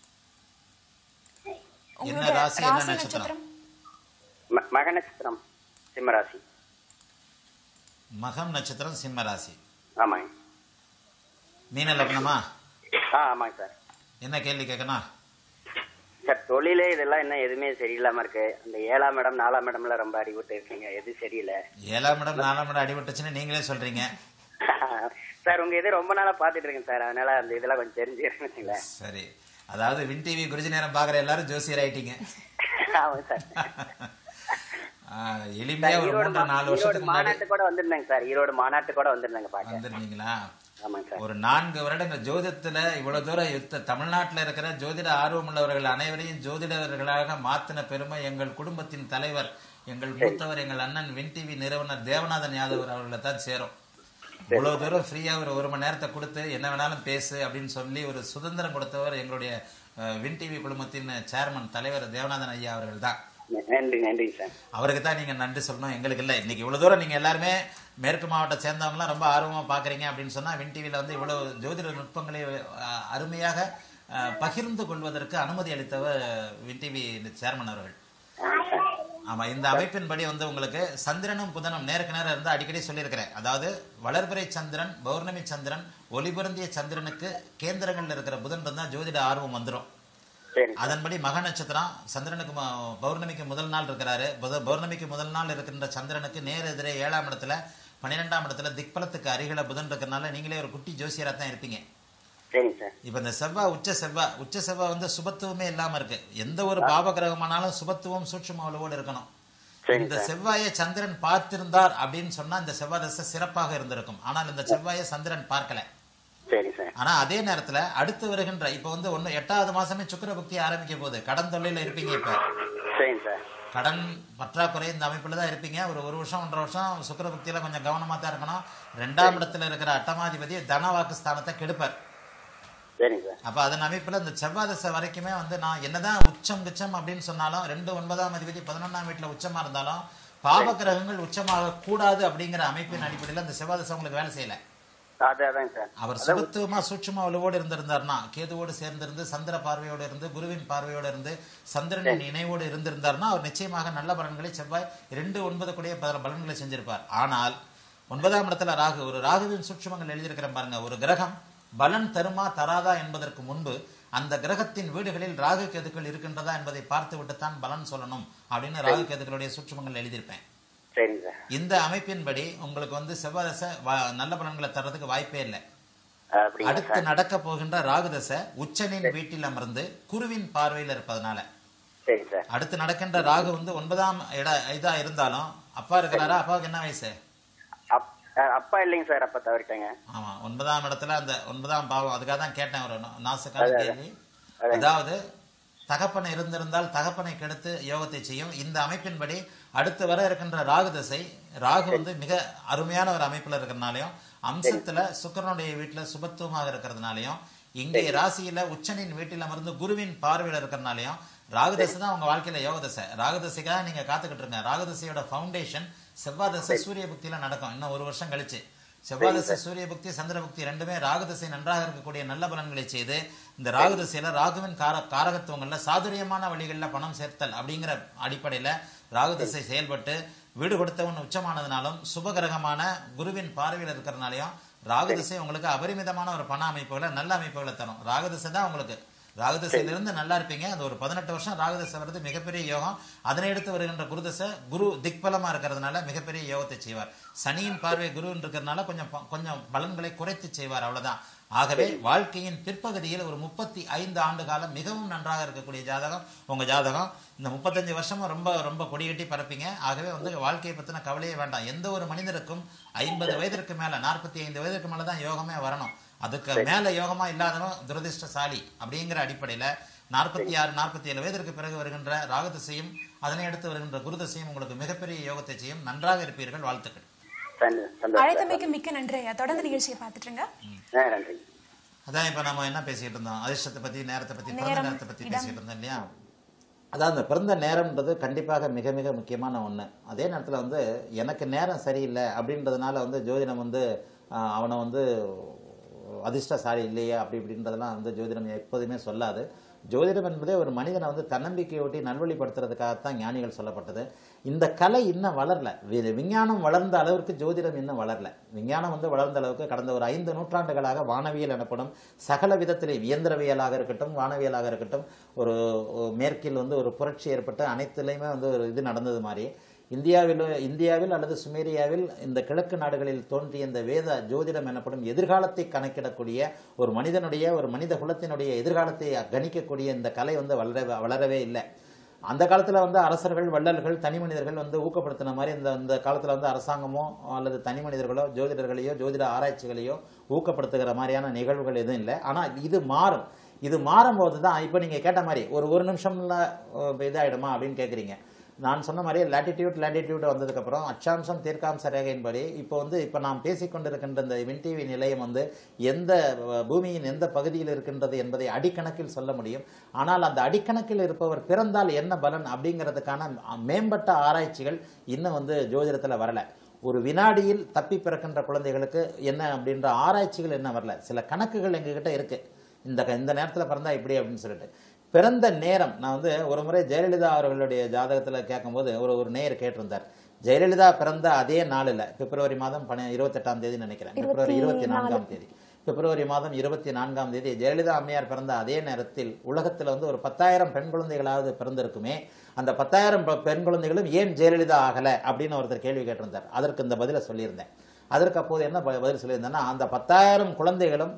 என்ன ராசி, என்ன நட்சத்திரம்? மக நட்சத்திரம் சிம்மராசி. மகம் நட்சத்திரம் சிம்மராசி. ஆமாங்க. மீன லக்னமா? ஆ ஆமாங்க சார். என்ன கேள்வி கேட்கணும் சார்? தொழிலே இதெல்லாம் என்ன எதுவுமே சரியில்லாம இருக்கு. அந்த ஏழாம் இடம் நாலாம் இடம்ல ரொம்ப அடிபட்டு இருக்கீங்க, எது சரியில்லை? ஏழாம் இடம் நாலாம் இடம் அடிபட்டுச்சுன்னு நீங்களே சொல்றீங்க சார். உங்க இது ரொம்ப நாளா பாத்துட்டு இருக்கேன் சார், அதனால அந்த இதெல்லாம் கொஞ்சம் தெரிஞ்சுக்கிறேன். சரி, அதாவது வின் டிவி குருஜி நேரம் பாக்குற எல்லாரும் ஜோசியர் ஆயிட்டீங்க. ஆமாங்க சார். எளிமையா ஒரு மூன்று நாலு வருஷத்துக்கு மாநாட்டு கூட வந்திருந்தாங்க சார். ஈரோடு மாநாட்டு கூட வந்திருந்தாங்க. பாக்க வந்திருந்தீங்களா? ஆமாங்க. ஒரு நான்கு வருடங்கள் ஜோதிடத்துல இவ்வளவு தூரம் யுத்த தமிழ்நாட்டில் இருக்கிற ஜோதிட ஆர்வம் உள்ளவர்கள் அனைவரையும் ஜோதிடர்களாக மாத்தின பெருமை எங்கள் குடும்பத்தின் தலைவர், எங்கள் மூத்தவர், எங்கள் அண்ணன் வின் டிவி நிறுவனர் தேவநாதன் யாதவ் அவர்களை தான் சேரும். இவ்வளவு தூரம் ஃப்ரீயா ஒரு ஒரு மணி நேரத்தை கொடுத்து என்ன வேணாலும் பேசு அப்படின்னு சொல்லி ஒரு சுதந்திரம் கொடுத்தவர் எங்களுடைய வின் டிவி குழுமத்தின் சேர்மன் தலைவர் தேவநாதன் ஐயா அவர்கள் தான். நன்றி நன்றி சார். அவருக்கு தான் நீங்க நன்றி சொல்லணும், எங்களுக்கு இல்லை. இன்னைக்கு இவ்வளவு தூரம் நீங்க எல்லாருமே மேற்கு மாவட்ட சேர்ந்தவங்களாம் ரொம்ப ஆர்வமா பாக்குறீங்க அப்படின்னு சொன்னா வின் டிவில வந்து இவ்வளவு ஜோதிட நுட்பங்களை அருமையாக பகிர்ந்து கொள்வதற்கு அனுமதி அளித்தவர் வின் டிவி சேர்மன் அவர்கள். ஆமா, இந்த அமைப்பின்படி வந்து உங்களுக்கு சந்திரனும் புதனும் நேருக்கு நேரம் இருந்து அடிக்கடி சொல்லியிருக்கிறேன். அதாவது வளர்பிறை சந்திரன், பௌர்ணமி சந்திரன், ஒளிபருந்திய சந்திரனுக்கு கேந்திரங்கள்ல இருக்கிற புதன் இருந்தா ஜோதிட ஆர்வம் வந்துடும். அதன்படி மக நட்சத்திரம் சந்திரனுக்கு பௌர்ணமிக்கு முதல் நாள் இருக்கிறாரு. பௌர்ணமிக்கு முதல் நாள் இருக்கின்ற சந்திரனுக்கு நேர் எதிரே ஏழாம் இடத்துல பன்னிரெண்டாம் இடத்துல திக்பலத்துக்கு அருகில புதன் இருக்கிறனால நீங்களே ஒரு குட்டி ஜோசியரா தான் இருப்பீங்க. இப்ப இந்த செவ்வாய் உச்ச செவ்வாய் உச்ச செவ்வாய் வந்து சுபத்துவமே இல்லாம இருக்கு. எந்த ஒரு பாப கிரகமானாலும் சுபத்துவம் சூட்சும அளவோடு இருக்கணும். இந்த செவ்வாயை சந்திரன் பார்த்திருந்தார் அப்படின்னு சொன்னா இந்த செவ்வாய் தசை சிறப்பாக இருந்திருக்கும். ஆனால் இந்த செவ்வாயை சந்திரன் பார்க்கல. ஆனா அதே நேரத்துல அடுத்து வருகின்ற இப்ப வந்து ஒண்ணு எட்டாவது மாசமே சுக்கிர பக்தி ஆரம்பிக்க போகுது. கடன் தொல்லையில இருப்பீங்க. இப்ப கடன் பற்றாக்குறை இந்த அமைப்புல தான் இருப்பீங்க. ஒரு ஒரு வருஷம் ஒன்றரை வருஷம் சுக்கிர பக்தியில கொஞ்சம் கவனமா தான் இருக்கணும். ரெண்டாம் இடத்துல இருக்கிற அட்டமாதிபதி தனவாக்கு ஸ்தானத்தை கெடுப்பார். அப்ப அதன் அமைப்புல இந்த செவ்வாய் தசை வரைக்குமே வந்து நான் என்னதான் உச்சம் உச்சம் அப்படின்னு சொன்னாலும் ரெண்டு ஒன்பதாம் அதிபதி பதினொன்னாம் வீட்டுல உச்சமா இருந்தாலும் பாப கிரகங்கள் உச்சமாக கூடாது அப்படிங்கிற அமைப்பின் அடிப்படையில் அந்த செவ்வாய் தசை உங்களுக்கு வேலை செய்யல. அவர் சுபத்துவமா சூட்சுமா வலுவோடு இருந்திருந்தார்னா கேதுவோடு சேர்ந்திருந்து சந்திர பார்வையோடு இருந்து குருவின் பார்வையோடு இருந்து சந்திரனின் இணைவோடு இருந்திருந்தார்னா அவர் நிச்சயமாக நல்ல பலன்களை செவ்வாய் ரெண்டு ஒன்பது கூடிய பல பலன்களை செஞ்சிருப்பார். ஆனால் ஒன்பதாம் இடத்துல ராகு, ஒரு ராகுவின் சூட்சுமங்கள் எழுதியிருக்கிற பாருங்க, ஒரு கிரகம் பலன் தருமா தராதா என்பதற்கு முன்பு அந்த கிரகத்தின் வீடுகளில் ராகு கேதுக்கள் இருக்கின்றதா என்பதை பார்த்து விட்டுத்தான் பலன் சொல்லணும் அப்படின்னு ராகு கேதுக்களுடைய சூட்சுமங்கள் எழுதியிருப்பேன். இந்த அமைப்பின்படி உங்களுக்கு வந்து செவ்வாய் தசை நல்ல பலன்களை தர்றதுக்கு வாய்ப்பே இல்லை. அடுத்து நடக்க போகின்ற ராகுதசை உச்சனின் வீட்டில் அமர்ந்து குருவின் பார்வையில் இருப்பதனால அடுத்து நடக்கின்ற ராகு வந்து ஒன்பதாம் இட இதா இருந்தாலும் அப்பா இருக்கிறாரா? அப்பாவுக்கு என்ன வயசு? அப்பா இல்லைங்க சார், அப்பா தவறிட்டாங்க. ஆமா, ஒன்பதாம் இடத்துல அந்த ஒன்பதாம் பாவம். அதுக்காக தான் கேட்டேன் ஒரு நாசுக்கான கேள்வி. அதாவது தகப்பனை இருந்திருந்தால் தகப்பனை கெடுத்து யோகத்தை செய்யும். இந்த அமைப்பின்படி அடுத்து வர இருக்கின்ற ராகு தசை, ராகு வந்து மிக அருமையான ஒரு அமைப்புல இருக்கிறதுனாலையும் அம்சத்துல சுக்கிரனுடைய வீட்டுல சுபத்துவமாக இருக்கிறதுனாலையும் இங்கே ராசியில உச்சனின் வீட்டில் அமர்ந்து குருவின் பார்வையில இருக்கிறதுனாலையும் ராகுதசை தான் உங்க வாழ்க்கையில யோக தசை. ராகுதசைக்காக நீங்க காத்துக்கிட்டு இருங்க. ராகுதசையோட ஃபவுண்டேஷன் செவ்வாய் தசை சூரிய புக்தியில நடக்கும் இன்னும் ஒரு வருஷம் கழிச்சு. செவ்வாய் தசை சூரிய புக்தி சந்திர புக்தி ரெண்டுமே ராகுதசை நன்றாக இருக்கக்கூடிய நல்ல பலன்களை செய்து இந்த ராகுதசையில ராகுவின் கார காரகத்துவங்கள்ல சாதுரியமான வழிகள்ல பணம் சேர்த்தல் அப்படிங்கிற அடிப்படையில ராகுதசை செயல்பட்டு வீடு கொடுத்தவன் உச்சமானதுனாலும் சுபகிரகமான குருவின் பார்வையில் இருக்கிறதுனாலையும் ராகுதசை உங்களுக்கு அபரிமிதமான ஒரு பண அமைப்புகளை நல்ல அமைப்புகளை தரும். ராகுதசை தான் உங்களுக்கு ராகுதசையிலிருந்து நல்லா இருப்பீங்க. அது ஒரு பதினெட்டு வருஷம் ராகுதசை வருது, மிகப்பெரிய யோகம். அதனை எடுத்து வருகின்ற குருதசை குரு திக்பலமா இருக்கிறதுனால மிகப்பெரிய யோகத்தை செய்வார். சனியின் பார்வை குருன்னு இருக்கிறதுனால கொஞ்சம் கொஞ்சம் பலன்களை குறைத்து செய்வார், அவ்வளவுதான். ஆகவே வாழ்க்கையின் பிற்பகுதியில் ஒரு முப்பத்தி ஐந்து ஆண்டு காலம் மிகவும் நன்றாக இருக்கக்கூடிய ஜாதகம் உங்க ஜாதகம். இந்த முப்பத்தஞ்சு வருஷமும் ரொம்ப ரொம்ப கொடிகட்டி பரப்பீங்க. ஆகவே வந்து வாழ்க்கையை பத்தின கவலையே வேண்டாம். எந்த ஒரு மனிதருக்கும் ஐம்பது வயதிற்கு மேல நாற்பத்தி ஐந்து வயதுக்கு மேலதான் யோகமே வரணும். அதுக்கு மேல யோகமா இல்லாதவன் துரதிருஷ்டசாலி அப்படிங்கிற அடிப்படையில நாற்பத்தி ஆறு நாற்பத்தி ஏழு வயதிற்கு பிறகு வருகின்ற ராகுதசையும் அதனை அடுத்து வருகின்ற குருதசையும் உங்களுக்கு மிகப்பெரிய யோகத்தை செய்யும். நன்றாக இருப்பீர்கள். வாழ்த்துக்கள். அழைத்தமைக்கு மிக்க நன்றி. தொடர்ந்து நிகழ்ச்சியை பார்த்துட்டுங்க. அதான் இப்ப நம்ம என்ன பேசிட்டு இருந்தோம், அதிர்ஷ்டத்தை பத்தி, நேரத்தை பத்தி, பிறந்த நேரத்தை பத்தி பேசிட்டு இருந்தோம் இல்லையா? அதான் அந்த பிறந்த நேரம்ன்றது கண்டிப்பாக மிக மிக முக்கியமான ஒண்ணு. அதே நேரத்துல வந்து எனக்கு நேரம் சரியில்லை அப்படின்றதுனால வந்து ஜோதிடம் வந்து அவனை வந்து அதிர்ஷ்டசாலி இல்லையா அப்படி இப்படின்றதெல்லாம் வந்து ஜோதிடம் எப்போதுமே சொல்லாது. ஜோதிடம் என்பதே ஒரு மனிதனை வந்து தன்னம்பிக்கையொட்டி நல்வழிப்படுத்துறதுக்காகத்தான் ஞானிகள் சொல்லப்பட்டது. இந்த கலை இன்னும் வளரல. விஞ்ஞானம் வளர்ந்த அளவுக்கு ஜோதிடம் இன்னும் வளரல. விஞ்ஞானம் வந்து வளர்ந்த அளவுக்கு கடந்த ஒரு ஐந்து நூற்றாண்டுகளாக வானவியல் எனப்படும் சகல விதத்திலேயும் இயந்திரவியலாக இருக்கட்டும் வானவியலாக இருக்கட்டும் ஒரு மேற்கில் வந்து ஒரு புரட்சி ஏற்பட்டு அனைத்துலையுமே வந்து ஒரு இது நடந்தது மாதிரி இந்தியாவில் இந்தியாவில் அல்லது சுமேரியாவில் இந்த கிழக்கு நாடுகளில் தோன்றிய இந்த வேத ஜோதிடம் எனப்படும் எதிர்காலத்தை கணக்கிடக்கூடிய ஒரு மனிதனுடைய ஒரு மனித குலத்தினுடைய எதிர்காலத்தை கணிக்கக்கூடிய இந்த கலை வந்து வளர வளரவே இல்லை. அந்த காலத்தில் வந்து அரசர்கள் வள்ளல்கள் தனி மனிதர்கள் வந்து ஊக்கப்படுத்தின மாதிரி இந்த இந்த காலத்தில் வந்து அரசாங்கமோ அல்லது தனி மனிதர்களோ ஜோதிடர்களையோ ஜோதிட ஆராய்ச்சிகளையோ ஊக்கப்படுத்துகிற மாதிரியான நிகழ்வுகள் எதுவும் இல்லை. ஆனால் இது மாறும். இது மாறும்போது தான் இப்போ நீங்கள் கேட்ட மாதிரி ஒரு ஒரு நிமிஷம்ல இதாகிடுமா அப்படின்னு கேட்குறீங்க. நான் சொன்ன மாதிரி லாட்டிடியூட் லாட்டிடியூட் வந்ததுக்கப்புறம் அச்சாம்சம் தீர்க்காம்ச ரேகையின்படி இப்போ வந்து இப்போ நாம் பேசிக்கொண்டிருக்கின்ற இந்த வின்டிவி நிலையம் வந்து எந்த பூமியின் எந்த பகுதியில் இருக்கின்றது என்பதை அடிக்கணக்கில் சொல்ல முடியும். ஆனால் அந்த அடிக்கணக்கில் இருப்பவர் பிறந்தால் என்ன பலன் அப்படிங்கிறதுக்கான மேம்பட்ட ஆராய்ச்சிகள் இன்னும் வந்து ஜோதிடத்தில் வரல. ஒரு வினாடியில் தப்பி பிறக்கின்ற குழந்தைகளுக்கு என்ன அப்படின்ற ஆராய்ச்சிகள் என்ன வரல. சில கணக்குகள் எங்ககிட்ட இருக்கு. இந்த இந்த நேரத்தில் பிறந்தா இப்படி அப்படின்னு சொல்லிட்டு பிறந்த நேரம் நான் வந்து ஒரு முறை ஜெயலலிதா அவர்களுடைய ஜாதகத்தில் கேட்கும்போது ஒரு ஒரு நேயர் கேட்டிருந்தார். ஜெயலலிதா பிறந்த அதே நாளில் பிப்ரவரி மாதம் பன இருபத்தெட்டாம் தேதி நினைக்கிறேன் பிப்ரவரி இருபத்தி நான்காம் தேதி பிப்ரவரி மாதம் இருபத்தி நான்காம் தேதி ஜெயலலிதா அம்மையார் பிறந்த அதே நேரத்தில் உலகத்தில் வந்து ஒரு பத்தாயிரம் பெண் குழந்தைகளாவது பிறந்திருக்குமே. அந்த பத்தாயிரம் பெண் குழந்தைகளும் ஏன் ஜெயலலிதா ஆகலை அப்படின்னு ஒருத்தர் கேள்வி கேட்டிருந்தார். அதற்கு இந்த பதிலை சொல்லியிருந்தேன். அதற்கு அப்போது என்ன பதில் சொல்லியிருந்தேன்னா அந்த பத்தாயிரம் குழந்தைகளும்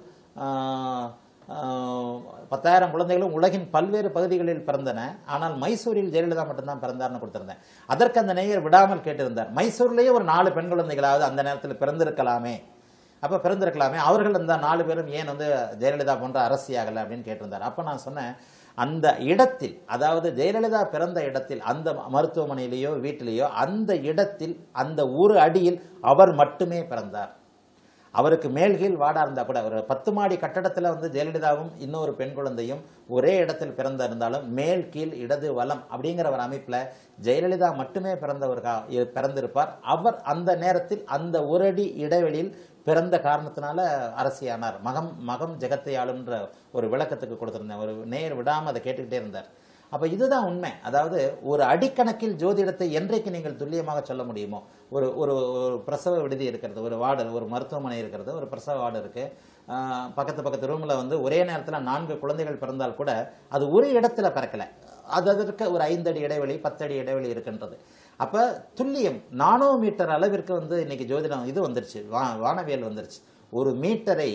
பத்தாயிரம் குழந்தைகளும் உலகின் பல்வேறு பகுதிகளில் பிறந்தன. ஆனால் மைசூரில் ஜெயலலிதா மட்டும்தான் பிறந்தார்னு கொடுத்திருந்தேன். அதற்கு அந்த நேயர் விடாமல் கேட்டிருந்தார், மைசூர்லேயே ஒரு நாலு பெண் குழந்தைகளாவது அந்த நேரத்தில் பிறந்திருக்கலாமே, அப்போ பிறந்திருக்கலாமே, அவர்கள் இந்த நாலு பேரும் ஏன் வந்து ஜெயலலிதா போன்ற அரசியாகலை அப்படின்னு கேட்டிருந்தார். அப்போ நான் சொன்னேன், அந்த இடத்தில் அதாவது ஜெயலலிதா பிறந்த இடத்தில் அந்த மருத்துவமனையிலேயோ வீட்டிலேயோ அந்த இடத்தில் அந்த ஒரு அடியில் அவர் மட்டுமே பிறந்தார். அவருக்கு மேல்கீழ் வாடா இருந்தா கூட ஒரு பத்து மாடி கட்டடத்தில் வந்து ஜெயலலிதாவும் இன்னொரு பெண் குழந்தையும் ஒரே இடத்தில் பிறந்த இருந்தாலும் மேல் கீழ் இடது வலம் அப்படிங்கிற ஒரு அமைப்பில் ஜெயலலிதா மட்டுமே பிறந்தவர் பிறந்திருப்பார். அவர் அந்த நேரத்தில் அந்த ஒரு அடி இடைவெளியில் பிறந்த காரணத்தினால அரசியானார். மகம் மகம் ஜெகத்தை ஆளுன்ற ஒரு விளக்கத்துக்கு கொடுத்திருந்தேன். ஒரு நேர் விடாமல் அதை கேட்டுக்கிட்டே இருந்தார். அப்போ இதுதான் உண்மை. அதாவது ஒரு அடிக்கணக்கில் ஜோதிடத்தை என்றைக்கு நீங்கள் துல்லியமாக சொல்ல முடியுமோ, ஒரு ஒரு பிரசவ விடுதி இருக்கிறது, ஒரு வார்டு, ஒரு மருத்துவமனை இருக்கிறது, ஒரு பிரசவ வார்டு இருக்குது, பக்கத்து பக்கத்து ரூமில் வந்து ஒரே நேரத்தில் நான்கு குழந்தைகள் பிறந்தால் கூட அது ஒரு இடத்துல பிறக்கலை. அது அதற்கு ஒரு ஐந்தடி இடைவெளி பத்தடி இடைவெளி இருக்கின்றது. அப்போ துல்லியம் நானோ மீட்டர் அளவிற்கு வந்து இன்னைக்கு ஜோதிடம் இது வந்துருச்சு, வா வானவியல் வந்துருச்சு. ஒரு மீட்டரை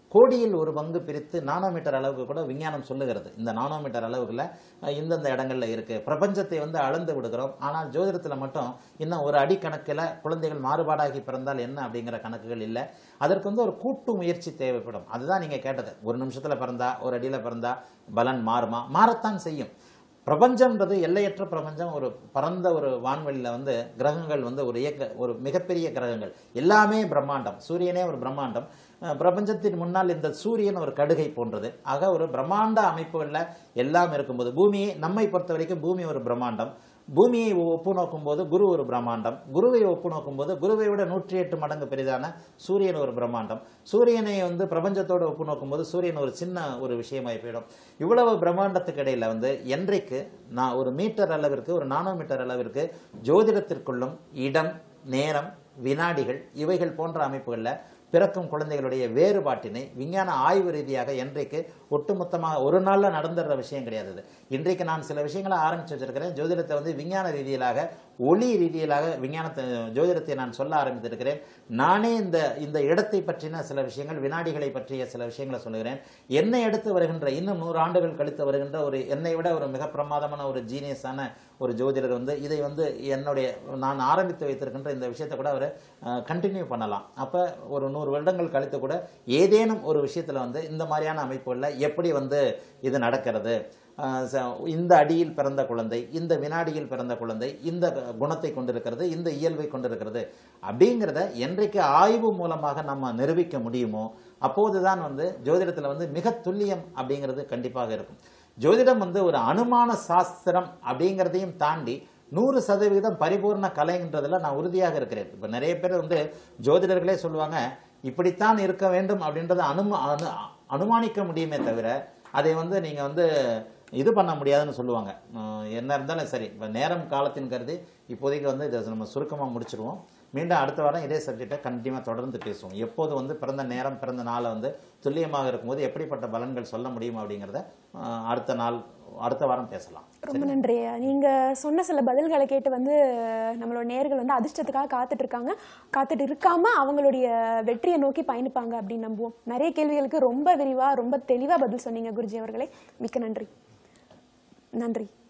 கோடியில் ஒரு பங்கு பிரித்து நானோமீட்டர் அளவுக்கு கூட விஞ்ஞானம் சொல்லுகிறது. இந்த நானோமீட்டர் அளவுக்குள்ள இந்தந்த இடங்கள்ல இருக்கு. பிரபஞ்சத்தை வந்து அளந்து விடுகிறோம். ஆனால் ஜோதிடத்துல மட்டும் இன்னும் ஒரு அடி கணக்கில் குழந்தைகள் மாறுபாடாகி பிறந்தால் என்ன அப்படிங்கிற கணக்குகள் இல்லை. அதற்கு வந்து ஒரு கூட்டு முயற்சி தேவைப்படும். அதுதான் நீங்க கேட்டது. ஒரு நிமிஷத்துல பிறந்தா ஒரு அடியில பிறந்தா பலன் மாறுமா? மாறத்தான் செய்யும். பிரபஞ்சம்ன்றது எல்லையற்ற பிரபஞ்சம். ஒரு பரந்த ஒரு வான்வெளியில வந்து கிரகங்கள் வந்து ஒரு இயக்க ஒரு மிகப்பெரிய கிரகங்கள் எல்லாமே பிரம்மாண்டம். சூரியனே ஒரு பிரம்மாண்டம். பிரபஞ்சத்தின் முன்னால் இந்த சூரியன் ஒரு கடுகை போன்றது. ஆக ஒரு பிரம்மாண்ட அமைப்புகள்ல எல்லாம் இருக்கும்போது பூமியை நம்மை பொறுத்த வரைக்கும் பூமி ஒரு பிரம்மாண்டம். பூமியை ஒப்பு நோக்கும் போது குரு ஒரு பிரம்மாண்டம். குருவை ஒப்பு நோக்கும் போது குருவை விட நூற்றி எட்டு மடங்கு பெரிதான சூரியன் ஒரு பிரம்மாண்டம். சூரியனை வந்து பிரபஞ்சத்தோடு ஒப்பு நோக்கும் போது சூரியன் ஒரு சின்ன ஒரு விஷயமாய் போயிடும். இவ்வளவு பிரம்மாண்டத்துக்கு இடையில வந்து என்றைக்கு நான் ஒரு மீட்டர் அளவிற்கு ஒரு நானோ மீட்டர் அளவிற்கு ஜோதிடத்திற்குள்ளும் இடம், நேரம், வினாடிகள் இவைகள் போன்ற அமைப்புகள்ல பிறக்கும் குழந்தைகளுடைய வேறுபாட்டினை விஞ்ஞான ஆய்வு ரீதியாக என்றைக்கு ஒட்டுமொத்தமாக ஒரு நாள்ல நடந்துடுற விஷயம் கிடையாது. இன்றைக்கு நான் சில விஷயங்களை ஆரம்பிச்சு வச்சிருக்கிறேன். ஜோதிடத்தை வந்து விஞ்ஞான ரீதியிலாக ஒளி ரீதியிலாக விஞ்ஞானத்தை ஜோதிடத்தை நான் சொல்ல ஆரம்பித்திருக்கிறேன். நானே இந்த இந்த இடத்தை பற்றின சில விஷயங்கள், வினாடிகளை பற்றிய சில விஷயங்களை சொல்லுகிறேன். என்னை அடுத்து வருகின்ற இன்னும் நூறு ஆண்டுகள் கழித்து வருகின்ற ஒரு என்னை விட ஒரு மிக பிரமாதமான ஒரு ஜீனியஸான ஒரு ஜோதிடர் வந்து இதை வந்து என்னுடைய நான் ஆரம்பித்து வைத்திருக்கின்ற இந்த விஷயத்தை கூட அவர் கண்டினியூ பண்ணலாம். அப்போ ஒரு நூறு வருடங்கள் கழித்து கூட ஏதேனும் ஒரு விஷயத்தில் வந்து இந்த மாதிரியான அமைப்புகளில் எப்படி வந்து இது நடக்கிறது, இந்த அடியில் பிறந்த குழந்தை, இந்த வினாடியில் பிறந்த குழந்தை இந்த குணத்தை கொண்டிருக்கிறது, இந்த இயல்பை கொண்டிருக்கிறது அப்படிங்கிறத என்றைக்கு ஆய்வு மூலமாக நம்ம நிரூபிக்க முடியுமோ அப்போதுதான் வந்து ஜோதிடத்தில் வந்து மிக துல்லியம் அப்படிங்கிறது கண்டிப்பாக இருக்கும். ஜோதிடம் வந்து ஒரு அனுமான சாஸ்திரம் அப்படிங்கிறதையும் தாண்டி நூறு சதவீதம் பரிபூர்ண கலைன்றதுல நான் உறுதியாக இருக்கிறேன். இப்போ நிறைய பேர் வந்து ஜோதிடர்களே சொல்லுவாங்க இப்படித்தான் இருக்க வேண்டும் அப்படின்றத அனுமா அனு அனுமானிக்க முடியுமே தவிர அதை வந்து நீங்கள் வந்து இது பண்ண முடியாதுன்னு சொல்லுவாங்க. என்ன இருந்தாலும் சரி, இப்போ நேரம் காலத்தின் கருதி இப்போதைக்கு வந்து இதை நம்ம சுருக்கமாக முடிச்சிருவோம். மீண்டும் அடுத்த வாரம் இதே சப்ஜெக்டை கண்டிப்பாக தொடர்ந்து பேசுவோம். எப்போது வந்து பிறந்த நேரம் பிறந்த நாளை வந்து துல்லியமாக இருக்கும்போது எப்படிப்பட்ட பலன்கள் சொல்ல முடியும் அப்படிங்கிறத அடுத்த நாள் அடுத்த வாரம் பேசலாம். ரொம்ப நன்றி. நீங்க சொன்ன சில பதில்களை கேட்டு வந்து நம்மளோட நேயர்கள் வந்து அதிர்ஷ்டத்துக்காக காத்துட்டு இருக்காங்க. காத்துட்டு இருக்காம அவங்களுடைய வெற்றியை நோக்கி பயணிப்பாங்க அப்படின்னு நம்புவோம். நிறைய கேள்விகளுக்கு ரொம்ப விரிவா ரொம்ப தெளிவா பதில் சொன்னீங்க குருஜி அவர்களே. மிக்க நன்றி. நன்றி.